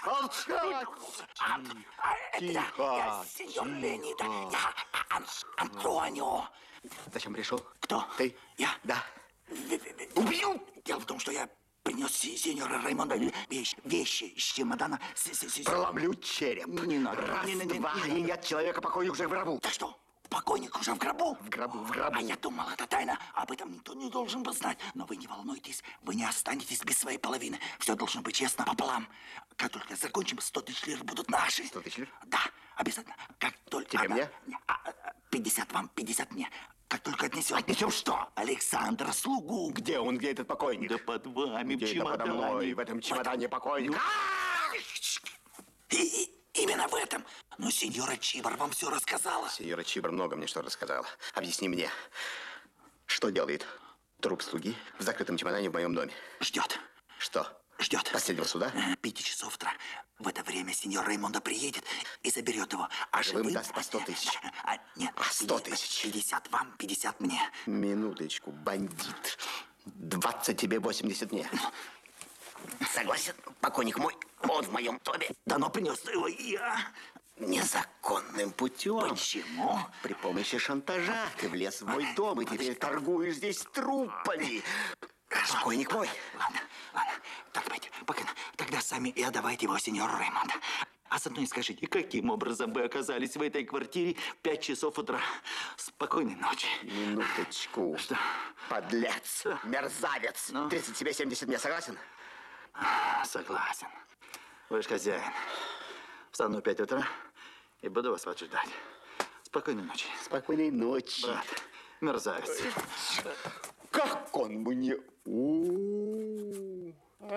Молчать! Тихо! Сеньор Леонида, я Ан- Антонио. Зачем пришел? Кто? Ты? Я? Да. Убил! Дело в том, что я принес се- сеньора Раймонда вещи, вещи из чемодана. С- с- с- Проломлю череп. Не надо. Раз, не, не, не, два, не и нет человека, покойник уже в гробу. Да что? Покойник уже в гробу? В гробу, в гробу. А я думал, это тайна. Об этом никто не должен был знать. Но вы не волнуйтесь. Вы не останетесь без своей половины. Все должно быть честно пополам. Как только закончим, сто тысяч лир будут наши. Сто тысяч лир? Да, обязательно. Как только... Тебе а, мне? а, а, пятьдесят вам, пятьдесят мне. Как только отнесем. Отнесем что? Александра, слугу. Где он, где этот покойник? Да под вами, Где в это подо чемодане. мной, в этом чемодане покойник? И, и- именно в этом. Но сеньора Чибар вам все рассказала. Сеньора Чибар много мне что рассказала. Объясни мне, что делает труп слуги в закрытом чемодане в моем доме? Ждет. Что? Ждет. Последнего суда? Пяти часов утра. В это время сеньор Раймондо приедет и заберет его. А Живым живым даст по сто тысяч. А, нет, А сто тысяч? пятьдесят вам, пятьдесят мне. Минуточку, бандит. Двадцать тебе, восемьдесят мне. Согласен? Покойник мой, он в моем доме. Да но принес его я. Незаконным путем. Почему? При помощи шантажа ты влез в мой дом и теперь торгуешь здесь трупами. Покойник мой. Ладно, ладно. Так быть, пока. Тогда сами и отдавайте его сеньору Раймондо. А со мной скажите, каким образом вы оказались в этой квартире в пять часов утра? Спокойной ночи. Минуточку. Что? Подлец, мерзавец. Ну? тридцать тебе, семьдесят мне, согласен? Согласен. Вы же хозяин. Встану в пять утра и буду вас поджидать. Спокойной ночи. Спокойной ночи. Брат, мерзавец. Как он мне... У-у-у.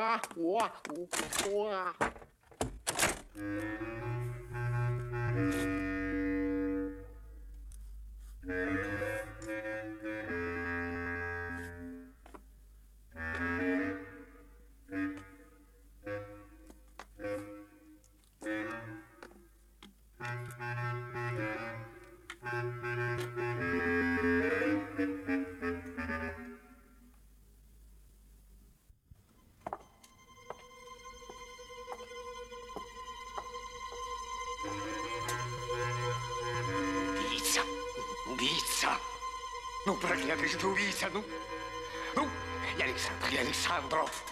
Убийца! Убийца! Ну, проклятый же ты убийца, ну! Ну, я Александр, я Александров!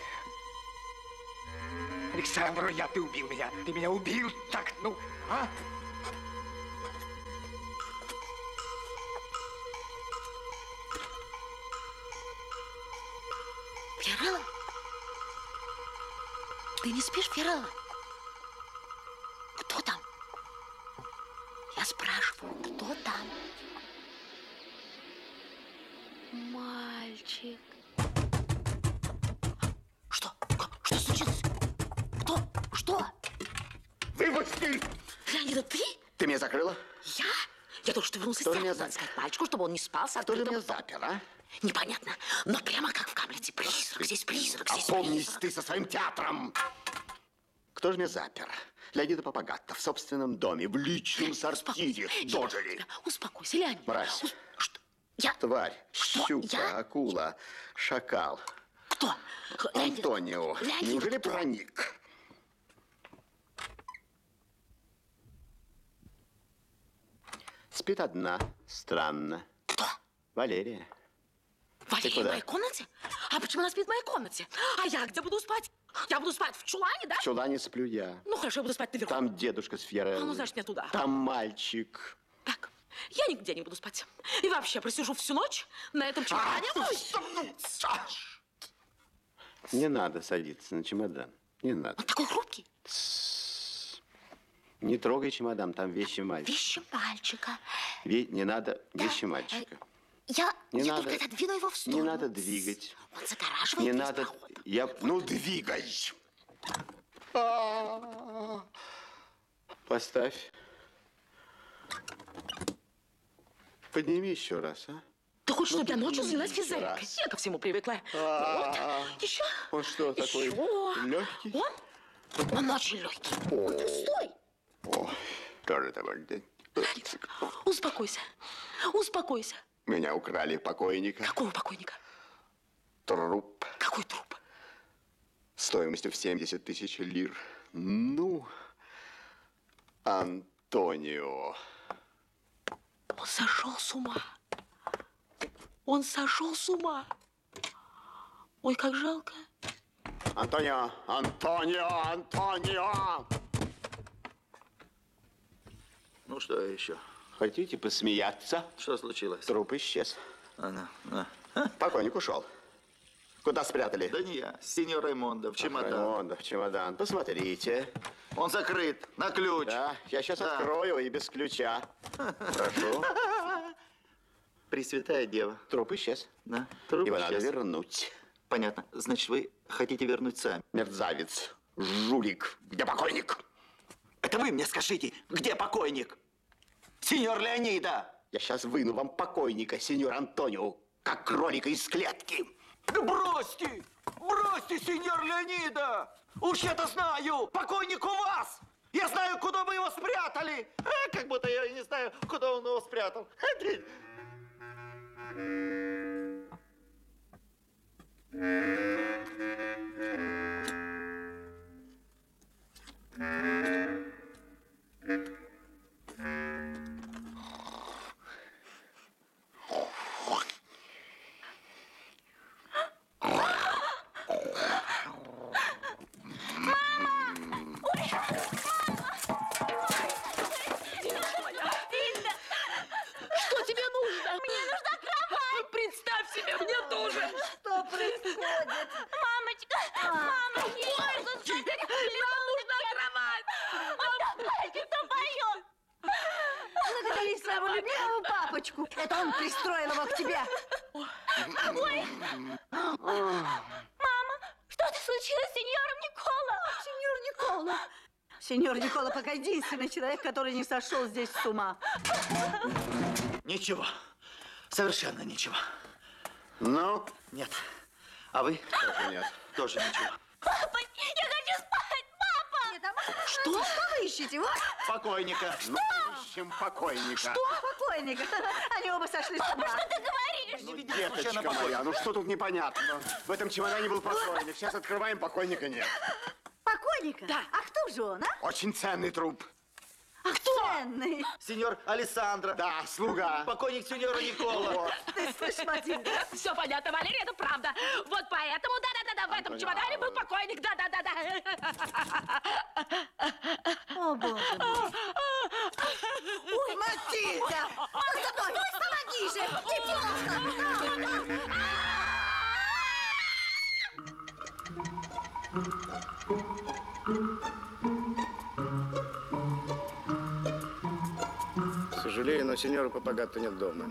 Александр, я, ты убил меня! Ты меня убил так, ну, а? Феррелла? Ты не спишь, Феррелла? Кто там? Я спрашиваю, кто там? Мальчик. Что? Что случилось? Кто? Что? Выпусти! Леонида, ты? Ты меня закрыла? Я? Я только что вернулся Кто с же меня театра, запер? сказать мальчику, чтобы он не спал с Кто же открытым... меня запер, а? Непонятно, но прямо как в Гамлете. Призрак, здесь призрак, здесь Опомнись призрак. ты со своим театром! Кто же меня запер? Леонида Попогатта в собственном доме, в личном сортире. Дожили. Успокойся, Леонид. Мразь. Ус- Что? Я? Тварь, Что? щука, Я? акула, шакал. Кто? Леонид. Антонио, Леонид, неужели кто? проник? Спит одна. Странно. Кто? Валерия. Валерия в куда? моей комнате? А почему она спит в моей комнате? А я где буду спать? Я буду спать в чулане, да? В чулане сплю я. Ну хорошо, я буду спать наверху. Там дедушка с А Фьереллой. ну, значит, мне туда. Там мальчик. Так, я нигде не буду спать. И вообще просижу всю ночь на этом чемодане. Ой, Не надо садиться на чемодан. Не надо. он такой хрупкий. Не трогай чемодан, там вещи мальчика. Вещи мальчика. Ве- Не надо вещи мальчика. Я, Не я надо- только отодвину его в сторону. Не надо двигать. Он загораживает Не весь надо. проход. Я. Ну, двигай. А-а-а. Поставь. Подними еще раз, а? Ты хочешь, Ну, чтобы я ночью подними занялась еще физарикой? раз. Я ко всему привыкла. А-а-а. Вот, еще. Он что, такой Еще. легкий? Он? Он очень легкий. Стой. О, тоже такой. Успокойся. Успокойся. Меня украли покойника. Какого покойника? Труп Какой труп? стоимостью в семьдесят тысяч лир. Ну, Антонио. Он сошел с ума. Он сошел с ума. Ой, как жалко. Антонио, Антонио, Антонио! Ну, что еще? Хотите посмеяться? Что случилось? Труп исчез. Она, на. Покойник ушел. Куда спрятали? Да не я, сеньор Раймондо, в чемодан. Раймондо, в чемодан. Посмотрите. Он закрыт, на ключ. Да, я сейчас Да. открою и без ключа. Прошу. Пресвятая Дева. Труп исчез. Да, труп Его исчез. надо вернуть. Понятно. Значит, вы хотите вернуть сами? Мерзавец, жулик. Где покойник? Это вы мне скажите, где покойник? Сеньор Леонида! Я сейчас выну вам покойника, сеньор Антонио, как кролика из клетки. Да бросьте! Бросьте, сеньор Леонида! Уж я-то знаю! Покойник у вас! Я знаю, куда вы его спрятали! А, как будто я не знаю, куда он его спрятал. Что тебе нужно? Мне нужна кровать. Представь себе, мне тоже. Что происходит? Мамочка, мамочка, Нам нужна кровать. давайте, кто поет? Благодари своего любимого папочку. Это он пристроил его к тебе. Ой. Мама, что-то случилось с сеньором Никола? Сеньор Никола. Сеньор Никола пока единственный человек, который не сошел здесь с ума. Ничего. Совершенно ничего. Ну? Нет. А вы? Тоже нет. Тоже ничего. Папа, я хочу спать, папа! Нет, а что? Что вы ищете? Вот. Покойника. Ну, ищем покойника. Что? Покойника. Они оба сошли с ума. Что ты говоришь? Деточка моя, ну что тут непонятно? В этом чемодане был покойник. Сейчас открываем, покойника нет. Покойника? Да. А кто же он, а? Очень ценный труп. А кто? Ценный. Сеньор Алессандро. Да, слуга. Покойник сеньора Никола. Вот. Ты слышишь, Матильда? Все понятно, Валерия, это правда. Вот поэтому, да-да-да, в этом чемодане был покойник, да-да-да-да. О, боже мой. Ой, Матильда! Постой, помоги же! Девчонка! Сожалею, но сеньора Папагатто нет дома.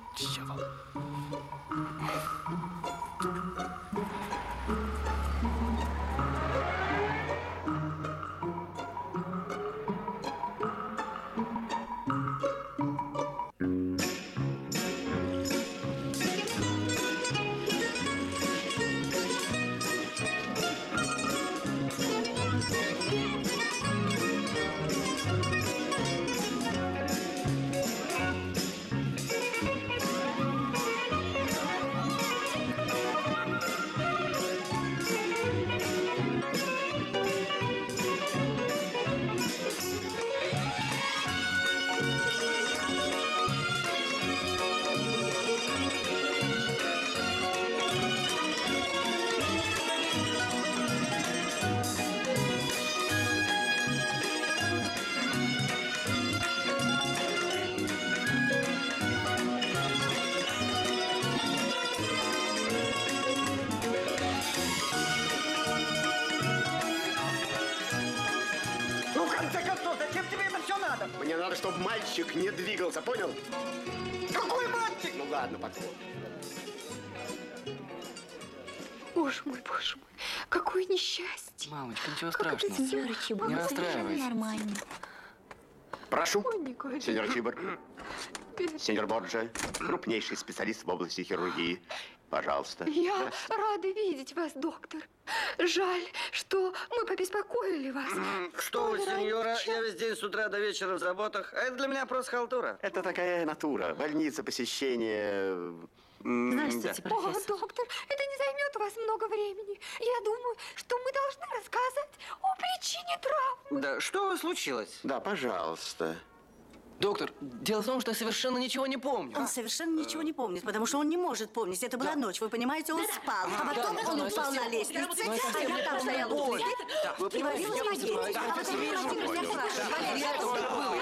Ну, в конце концов, зачем тебе это все надо? Мне надо, чтобы мальчик не двигался, понял? Какой мальчик? Ну ладно, потом. Боже мой, боже мой, какое несчастье. Мамочка, ничего Как это страшного. сеньора Чибор, Не совершенно расстраивайся. нормально. Прошу, Ой, Николай. сеньор Чибор. Сеньор Борджа, крупнейший специалист в области хирургии. Пожалуйста. Я рада видеть вас, доктор. Жаль, что мы побеспокоили вас. Что вы, Столь ранний сеньора, час. я весь день с утра до вечера в заботах, а это для меня просто халтура. Это такая натура. Больница, посещение. Здравствуйте, О, профессор. доктор, это не займет у вас много времени. Я думаю, что мы должны рассказать о причине травмы. Да, что случилось? Да, пожалуйста. Доктор, дело в том, что я совершенно ничего не помню. Он совершенно ничего не помнит, потому что он не может помнить. Это была ночь, вы понимаете, он спал. А потом да, он да, упал да, на да, лестнице, да, а я там стояла у двери Вы и возила спагетти. А потом меня спрашивают, Валерия, что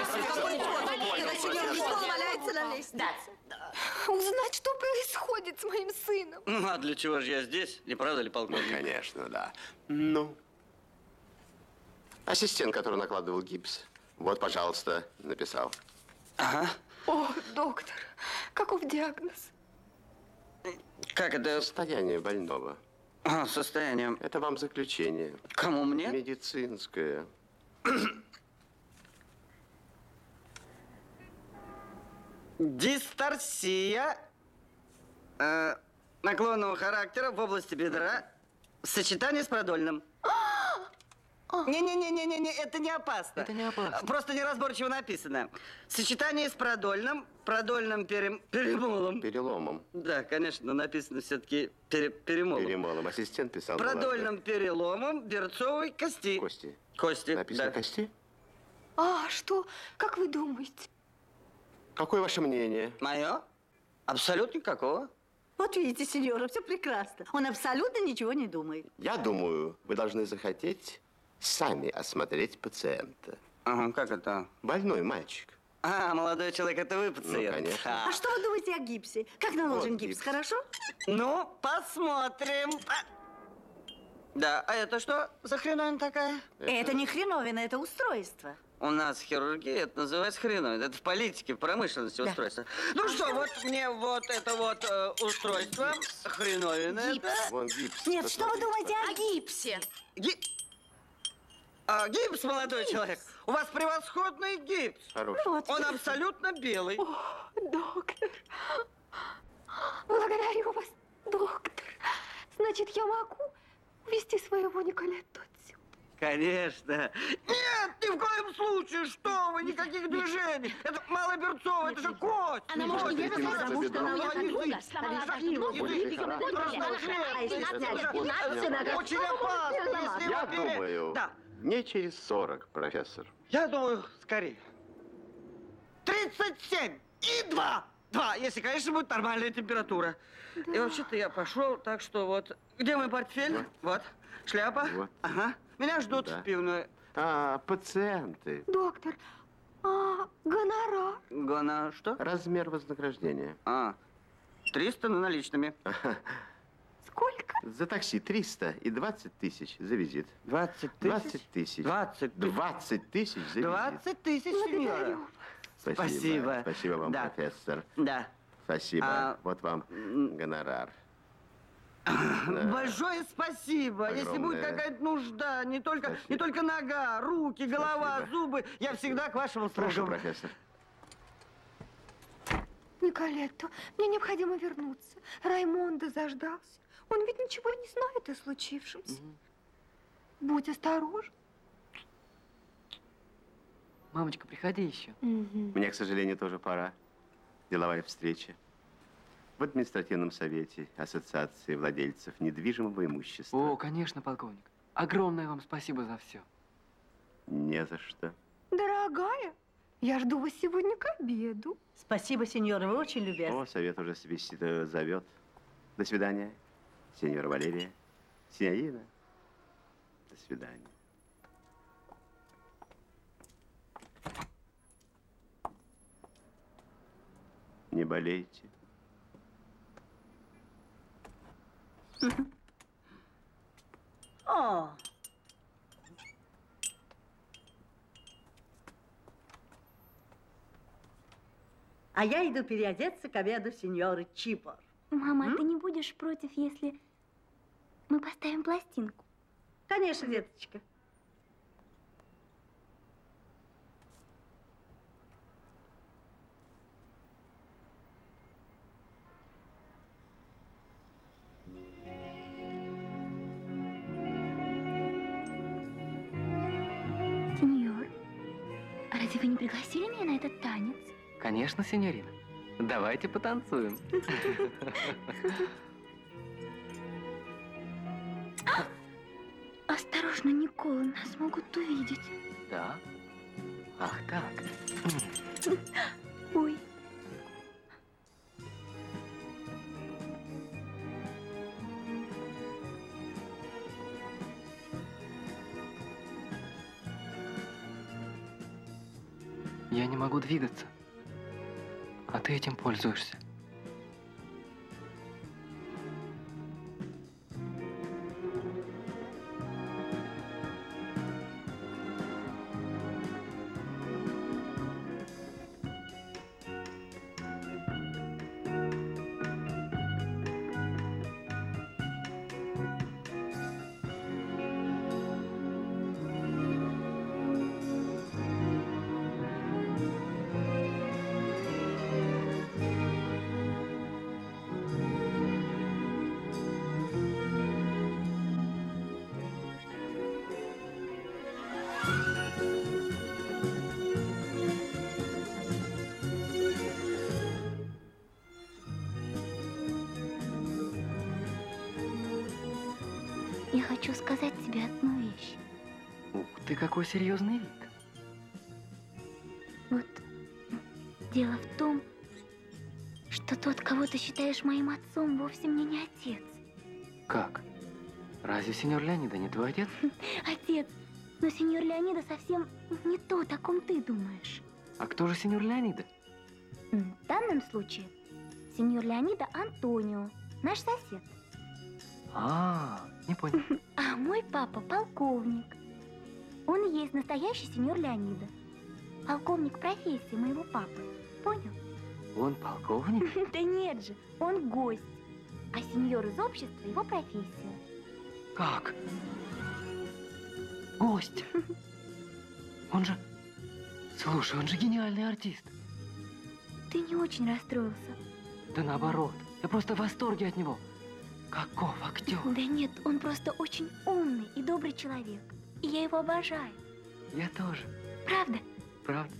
стол валяется на лестнице. Узнать, что происходит с моим сыном. Ну, а для чего же я здесь? Не правда ли, полковник? Ну, конечно, да. Ну, ассистент, который накладывал гипс, вот, пожалуйста, написал. Ага. О, доктор, каков диагноз? Как это? Состояние больного. А, состояние. Это вам заключение. Кому, мне? Медицинское. Дисторсия э, наклонного характера в области бедра в сочетании с продольным. Не-не-не-не-не, это не опасно. Это не опасно. Просто неразборчиво написано. Сочетание с продольным, продольным перем, перемолом. Переломом. Да, конечно, но написано все-таки пере, перемолом. Перемолом. Ассистент писал. Продольным переломом берцовой кости. Кости. Кости, Написано да. кости? А, что? Как вы думаете? Какое ваше мнение? Мое? Абсолютно никакого. Вот видите, сеньора, все прекрасно. Он абсолютно ничего не думает. Я думаю, вы должны захотеть сами осмотреть пациента. Ага, как это? Больной мальчик. А, молодой человек, это вы пациент? Ну, конечно. А что вы думаете о гипсе? Как наложен Вот гипс, гипс. хорошо? Ну, посмотрим. А, Да, а это что за хреновина такая? Это не хреновина, это устройство. У нас в хирургии это называется хреновина. Это в политике, в промышленности Да. устройство. Ну что, вот мне вот это вот э, устройство хреновина. Гипс. это. Вон гипс. Нет, что вы думаете о О гипсе. Ги- А, гипс, молодой человек. У вас превосходный гипс. Хороший. Вот. Он абсолютно белый. Доктор, благодарю вас, доктор. Значит, я могу увезти своего Николетту отсюда? Конечно. Нет, ни в коем случае, что вы, никаких движений. Это малоберцово, это же кость. Она может не Смотрите, вернуться, потому что она уехала от друга, сломала однажды ногу, Езжайте, Очень опасно, если Я его пере- думаю, Да. не через сорок, профессор. Я думаю, скорее. тридцать семь и два. Два, если, конечно, будет нормальная температура. И вообще-то я пошел, так что вот. Где мой портфель? Вот. вот. Шляпа? Вот. Ага. Меня ждут Да. в пивной. А, пациенты. Доктор, а гонорар? Гона что? Размер вознаграждения. А, триста на наличными. Сколько? За такси триста и двадцать тысяч за визит. двадцать двадцать тысяч. двадцать тысяч. двадцать тысяч за визит. двадцать тысяч, сеньора. Благодарю. Спасибо. Спасибо. Спасибо вам, Да. профессор. Да. Спасибо. А, Вот вам гонорар. Большое спасибо. Если будет Огромное. какая-то нужда, не только, Спасибо. не только нога, руки, голова, Спасибо. зубы, я всегда к вашим Прошу, услугам. профессор. Николетто, мне необходимо вернуться. Раймондо заждался. Он ведь ничего не знает о случившемся. Будь осторожен. Мамочка, приходи еще. Мне, к сожалению, тоже пора. Деловая встреча. В административном совете Ассоциации владельцев недвижимого имущества. О, конечно, полковник. Огромное вам спасибо за все. Не за что. Дорогая, я жду вас сегодня к обеду. Спасибо, сеньора, вы очень любезны. О, совет уже свести- э, зовет. До свидания, сеньора Валерия. Синьорина. До свидания. Не болейте. О! А я иду переодеться к обеду сеньоры Чипор. Мама, а ты не будешь против, если мы поставим пластинку? Конечно, деточка. Сеньор, а разве вы не пригласили меня на этот танец? Конечно, сеньорина. Давайте потанцуем. Осторожно, Никола, нас могут увидеть. Да? Ах так. Ой. Я не могу двигаться, а ты этим пользуешься. Я хочу сказать тебе одну вещь. Ух ты, какой серьезный вид. Вот дело в том, что тот, кого ты считаешь моим отцом, вовсе мне не отец. Как? Разве сеньор Леонида не твой отец? Отец, но сеньор Леонида совсем не то, о ком ты думаешь. А кто же сеньор Леонида? В данном случае сеньор Леонида Антонио, наш сосед. А, не понял. А мой папа полковник. Он и есть настоящий сеньор Леонида. Полковник профессии моего папы. Понял? Он полковник? Да нет же, он гость. А сеньор из общества его профессия. Как? Гость? Он же... Слушай, он же гениальный артист. Ты не очень расстроился. Да наоборот, я просто в восторге от него. Каков актер? Да нет, он просто очень умный и добрый человек. И я его обожаю. Я тоже. Правда? Правда.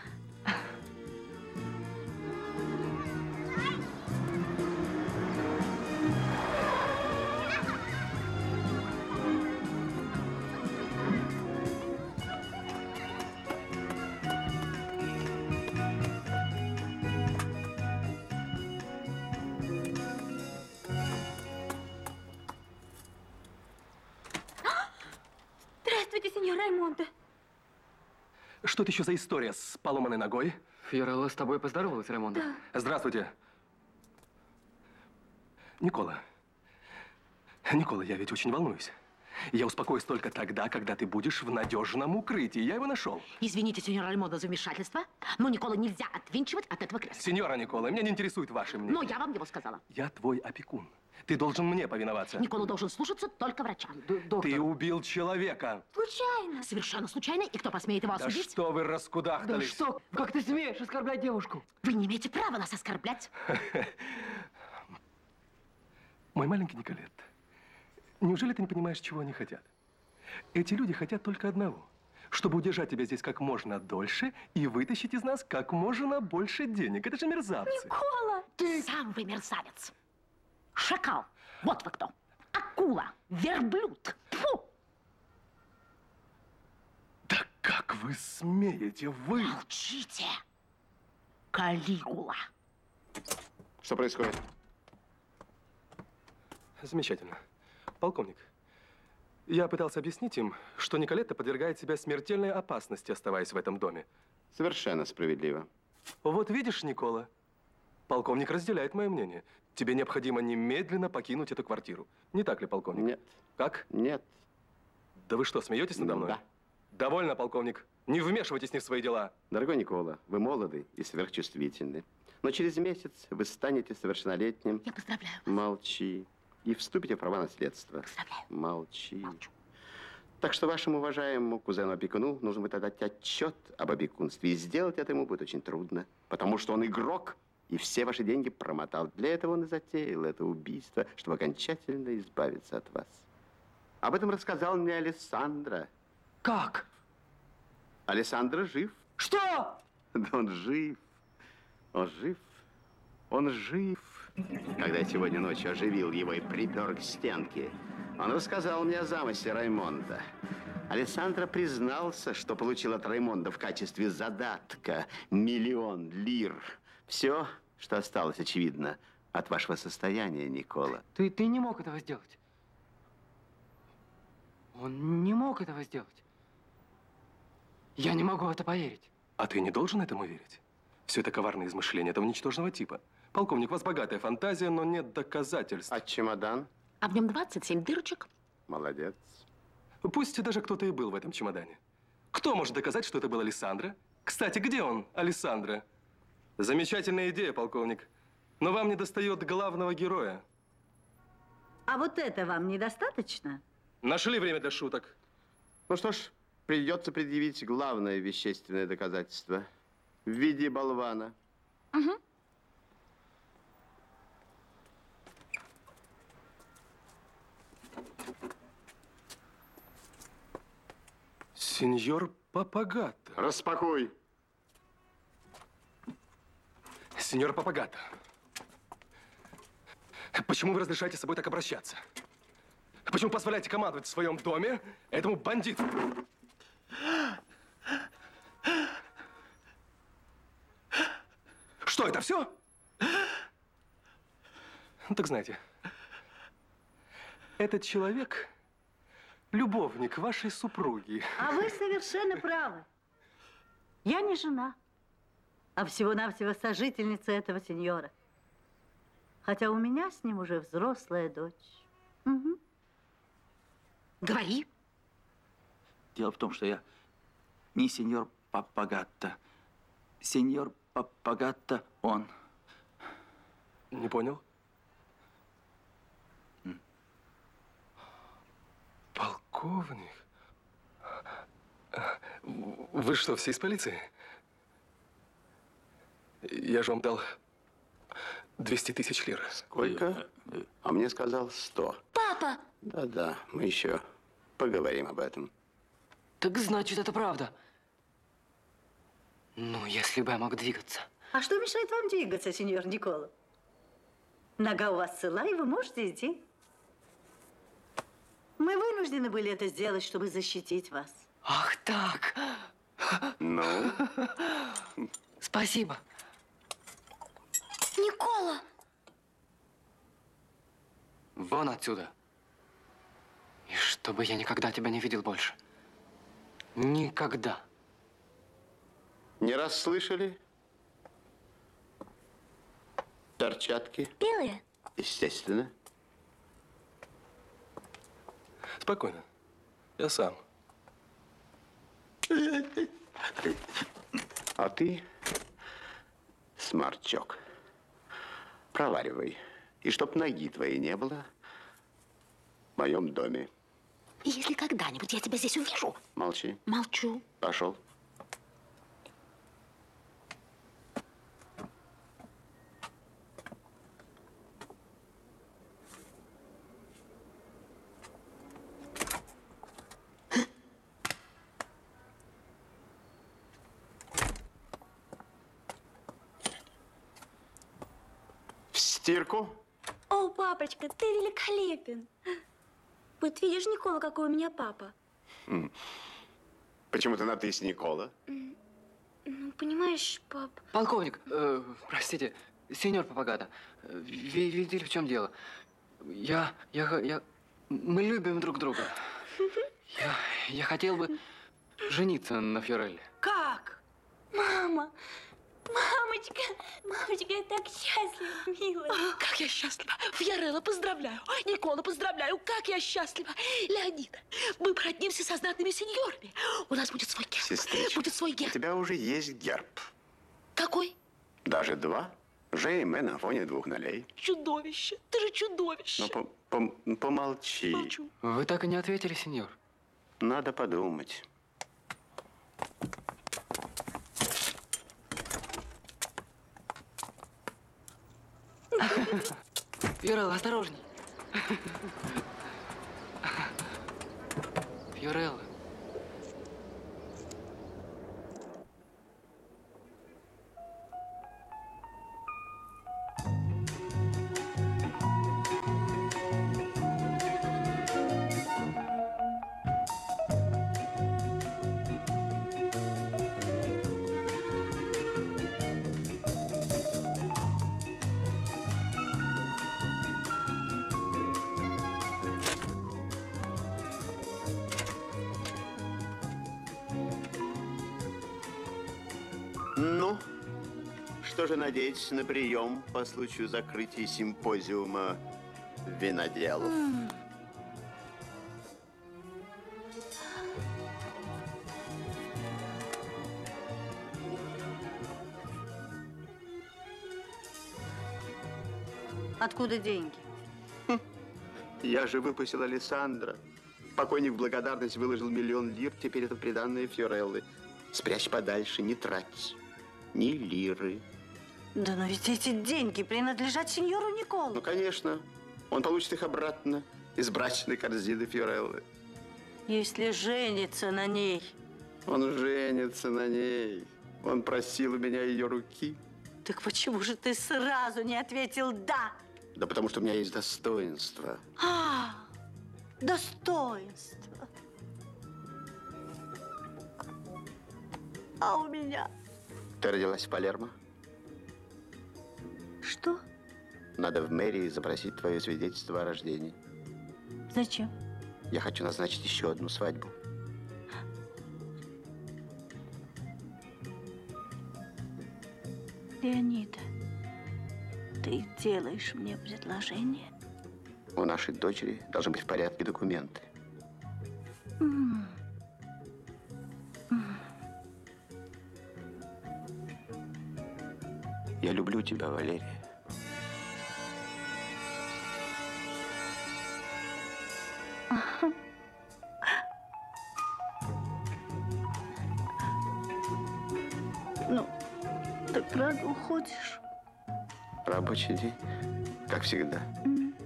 Здравствуйте, сеньор Раймондо. Что это еще за история с поломанной ногой? Фьорелла с тобой поздоровалась, Раймондо? Да. Здравствуйте. Никола. Никола, я ведь очень волнуюсь. Я успокоюсь только тогда, когда ты будешь в надежном укрытии. Я его нашел. Извините, сеньор Раймондо, за вмешательство, но Никола нельзя отвинчивать от этого кресла. Сеньора Никола, меня не интересует ваше мнение. Но я вам его сказала. Я твой опекун. Ты должен мне повиноваться. Никола должен слушаться только врача. Ты убил человека. Случайно. Совершенно случайно, и кто посмеет его Да осудить? что вы раскудахтались? Да что? Как ты смеешь оскорблять девушку? Вы не имеете права нас оскорблять. Мой маленький Николетта, неужели ты не понимаешь, чего они хотят? Эти люди хотят только одного, чтобы удержать тебя здесь как можно дольше и вытащить из нас как можно больше денег. Это же мерзавцы. Никола! Ты сам вы мерзавец. Шакал. Вот вы кто. Акула. Верблюд. Фу! Да как вы смеете, вы? Молчите. Калигула. Что происходит? Замечательно. Полковник, я пытался объяснить им, что Николетта подвергает себя смертельной опасности, оставаясь в этом доме. Совершенно справедливо. Вот видишь, Никола, полковник разделяет мое мнение. Тебе необходимо немедленно покинуть эту квартиру. Не так ли, полковник? Нет. Как? Нет. Да вы что, смеетесь надо мной? Да. Довольно, полковник. Не вмешивайтесь не в свои дела. Дорогой Никола, вы молоды и сверхчувствительны. Но через месяц вы станете совершеннолетним. Я поздравляю. Молчи. И вступите в права наследства. Поздравляю. Молчи. Молчу. Так что вашему уважаемому кузену-опекуну нужно будет отдать отчет об опекунстве. И сделать это ему будет очень трудно. Потому что он игрок и все ваши деньги промотал. Для этого он и затеял это убийство, чтобы окончательно избавиться от вас. Об этом рассказал мне Алессандро. Как? Алессандро жив. Что? Да он жив. Он жив. Он жив. Когда я сегодня ночью оживил его и припер к стенке, он рассказал мне о замысле Раймонда. Алессандро признался, что получил от Раймонда в качестве задатка миллион лир. Все, что осталось, очевидно, от вашего состояния, Никола. Ты, ты не мог этого сделать. Он не мог этого сделать. Я не могу в это поверить. А ты не должен этому верить? Все это коварные измышления этого ничтожного типа. Полковник, у вас богатая фантазия, но нет доказательств. А чемодан? А в нем двадцать семь дырочек. Молодец. Пусть даже кто-то и был в этом чемодане. Кто может доказать, что это был Алессандро? Кстати, где он, Алессандро? Замечательная идея, полковник. Но вам не достает главного героя. А вот это вам недостаточно? Нашли время для шуток. Ну что ж, придется предъявить главное вещественное доказательство в виде болвана. Угу. Сеньор Папагато. Распакуй. Сеньор Папагато, почему вы разрешаете с собой так обращаться? Почему позволяете командовать в своем доме этому бандиту? Что, это все? Ну, так знаете, этот человек – любовник вашей супруги. А вы совершенно правы. Я не жена, а всего-навсего сожительница этого сеньора. Хотя у меня с ним уже взрослая дочь. Угу. Говори. Дело в том, что я не сеньор Папагато. Сеньор Папагато он. Не понял? М. Полковник? Вы что, все из полиции? Я же вам дал двести тысяч лир. Сколько? А мне сказал сто. Папа! Да-да, мы еще поговорим об этом. Так значит, это правда. Ну, если бы я мог двигаться. А что мешает вам двигаться, сеньор Никола? Нога у вас цела, и вы можете идти. Мы вынуждены были это сделать, чтобы защитить вас. Ах так! Ну? Спасибо. Никола! Вон отсюда. И чтобы я никогда тебя не видел больше. Никогда. Не раз слышали? Перчатки? Белые? Естественно. Спокойно. Я сам. А ты, сморчок, проваливай. И чтоб ноги твоей не было в моем доме. И если когда-нибудь я тебя здесь увижу... Молчи. Молчу. Пошел. В стирку. О, папочка, ты великолепен. Вот видишь, Никола, какой у меня папа. Хм. Почему ты на «ты» с Никола? Ну, понимаешь, пап... Полковник, э, простите, сеньор Папагато, э, ви- видели, в чем дело? Я, я, я... Мы любим друг друга. Я, я хотел бы жениться на Фьорелле. Как? Мама! Мамочка! Мамочка, я так счастлива, милая. О, как я счастлива. Фьорелла, поздравляю. Никола, поздравляю. Как я счастлива. Леонид, мы проднимся со знатными сеньорами. У нас будет свой герб. Сестричка, Будет свой у герб. тебя уже есть герб. Какой? Даже два. Ж и М на фоне двух нолей. Чудовище. Ты же чудовище. Ну, по- пом- помолчи. Молчу. Вы так и не ответили, сеньор. Надо подумать. Фьорелла, осторожней. Фьорелла. Ну, что же, надеетесь на прием по случаю закрытия симпозиума виноделов? Mm. Откуда деньги? Хм. Я же выпустил Алессандро. Покойник в благодарность выложил миллион лир, теперь это приданное Фьореллы. Спрячь подальше, не трать ни лиры. Да но ведь эти деньги принадлежат сеньору Николу. Ну, конечно. Он получит их обратно из брачной корзины Фьореллы. Если женится на ней. Он женится на ней. Он просил у меня ее руки. Так почему же ты сразу не ответил «да»? Да потому что у меня есть достоинство. А, достоинство. А у меня? Ты родилась в Палермо? Что? Надо в мэрии запросить твое свидетельство о рождении. Зачем? Я хочу назначить еще одну свадьбу. Леонида, ты делаешь мне предложение? У нашей дочери должны быть в порядке документы. Mm. Mm. Я люблю тебя, Валерия. Ну, так правда уходишь? Рабочий день, как всегда. Mm.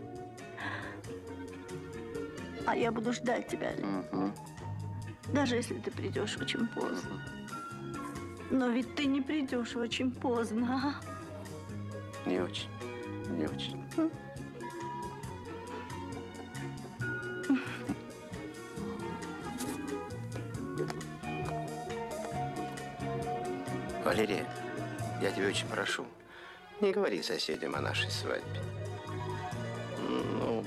А я буду ждать тебя. Mm-hmm. Даже если ты придешь очень поздно. Но ведь ты не придешь очень поздно, а? Не очень, не очень. Mm. Валерия, я тебя очень прошу, не говори соседям о нашей свадьбе. Ну,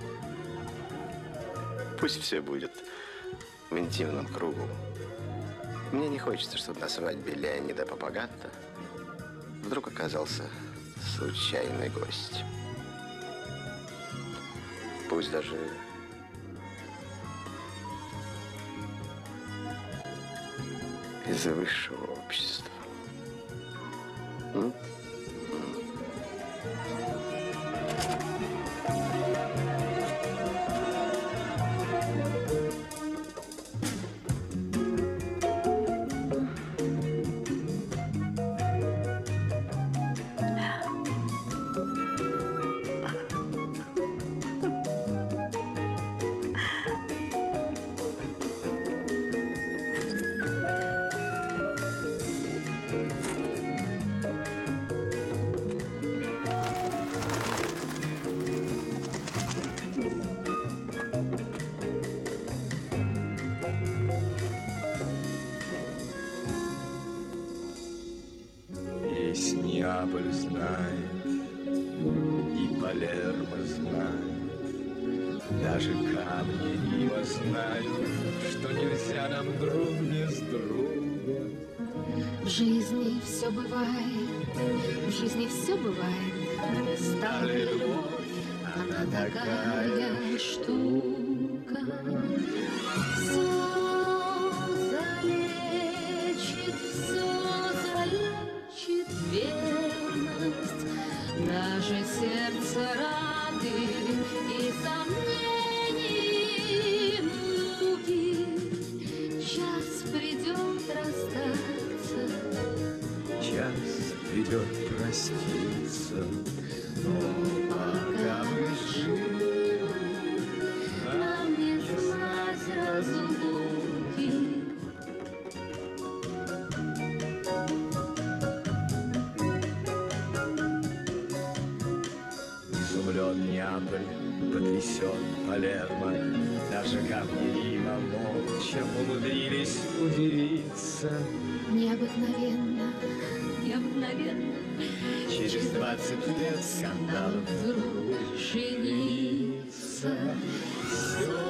пусть все будет в интимном кругу. Мне не хочется, чтобы на свадьбе Леонида Папагатто вдруг оказался случайный гость. Пусть даже из высшего общества. М? Весь Неаполь знает, и Палермо знает, даже камни Рима знают, что нельзя нам друг без друга. В жизни все бывает, в жизни все бывает. Старая любовь, она такая штука. Все залечит, все залечит верность. Даже сердце рады и сомнений муки. Час придет расстаться, Час придет проститься, но пока мы живы, нам не знать разлуки. Изумлен Неаполь, потрясен Палермо, даже камни Рима молча умудрились удивиться. Необыкновенно, необыкновенно. Через двадцать лет скандалов вдруг жениться. Все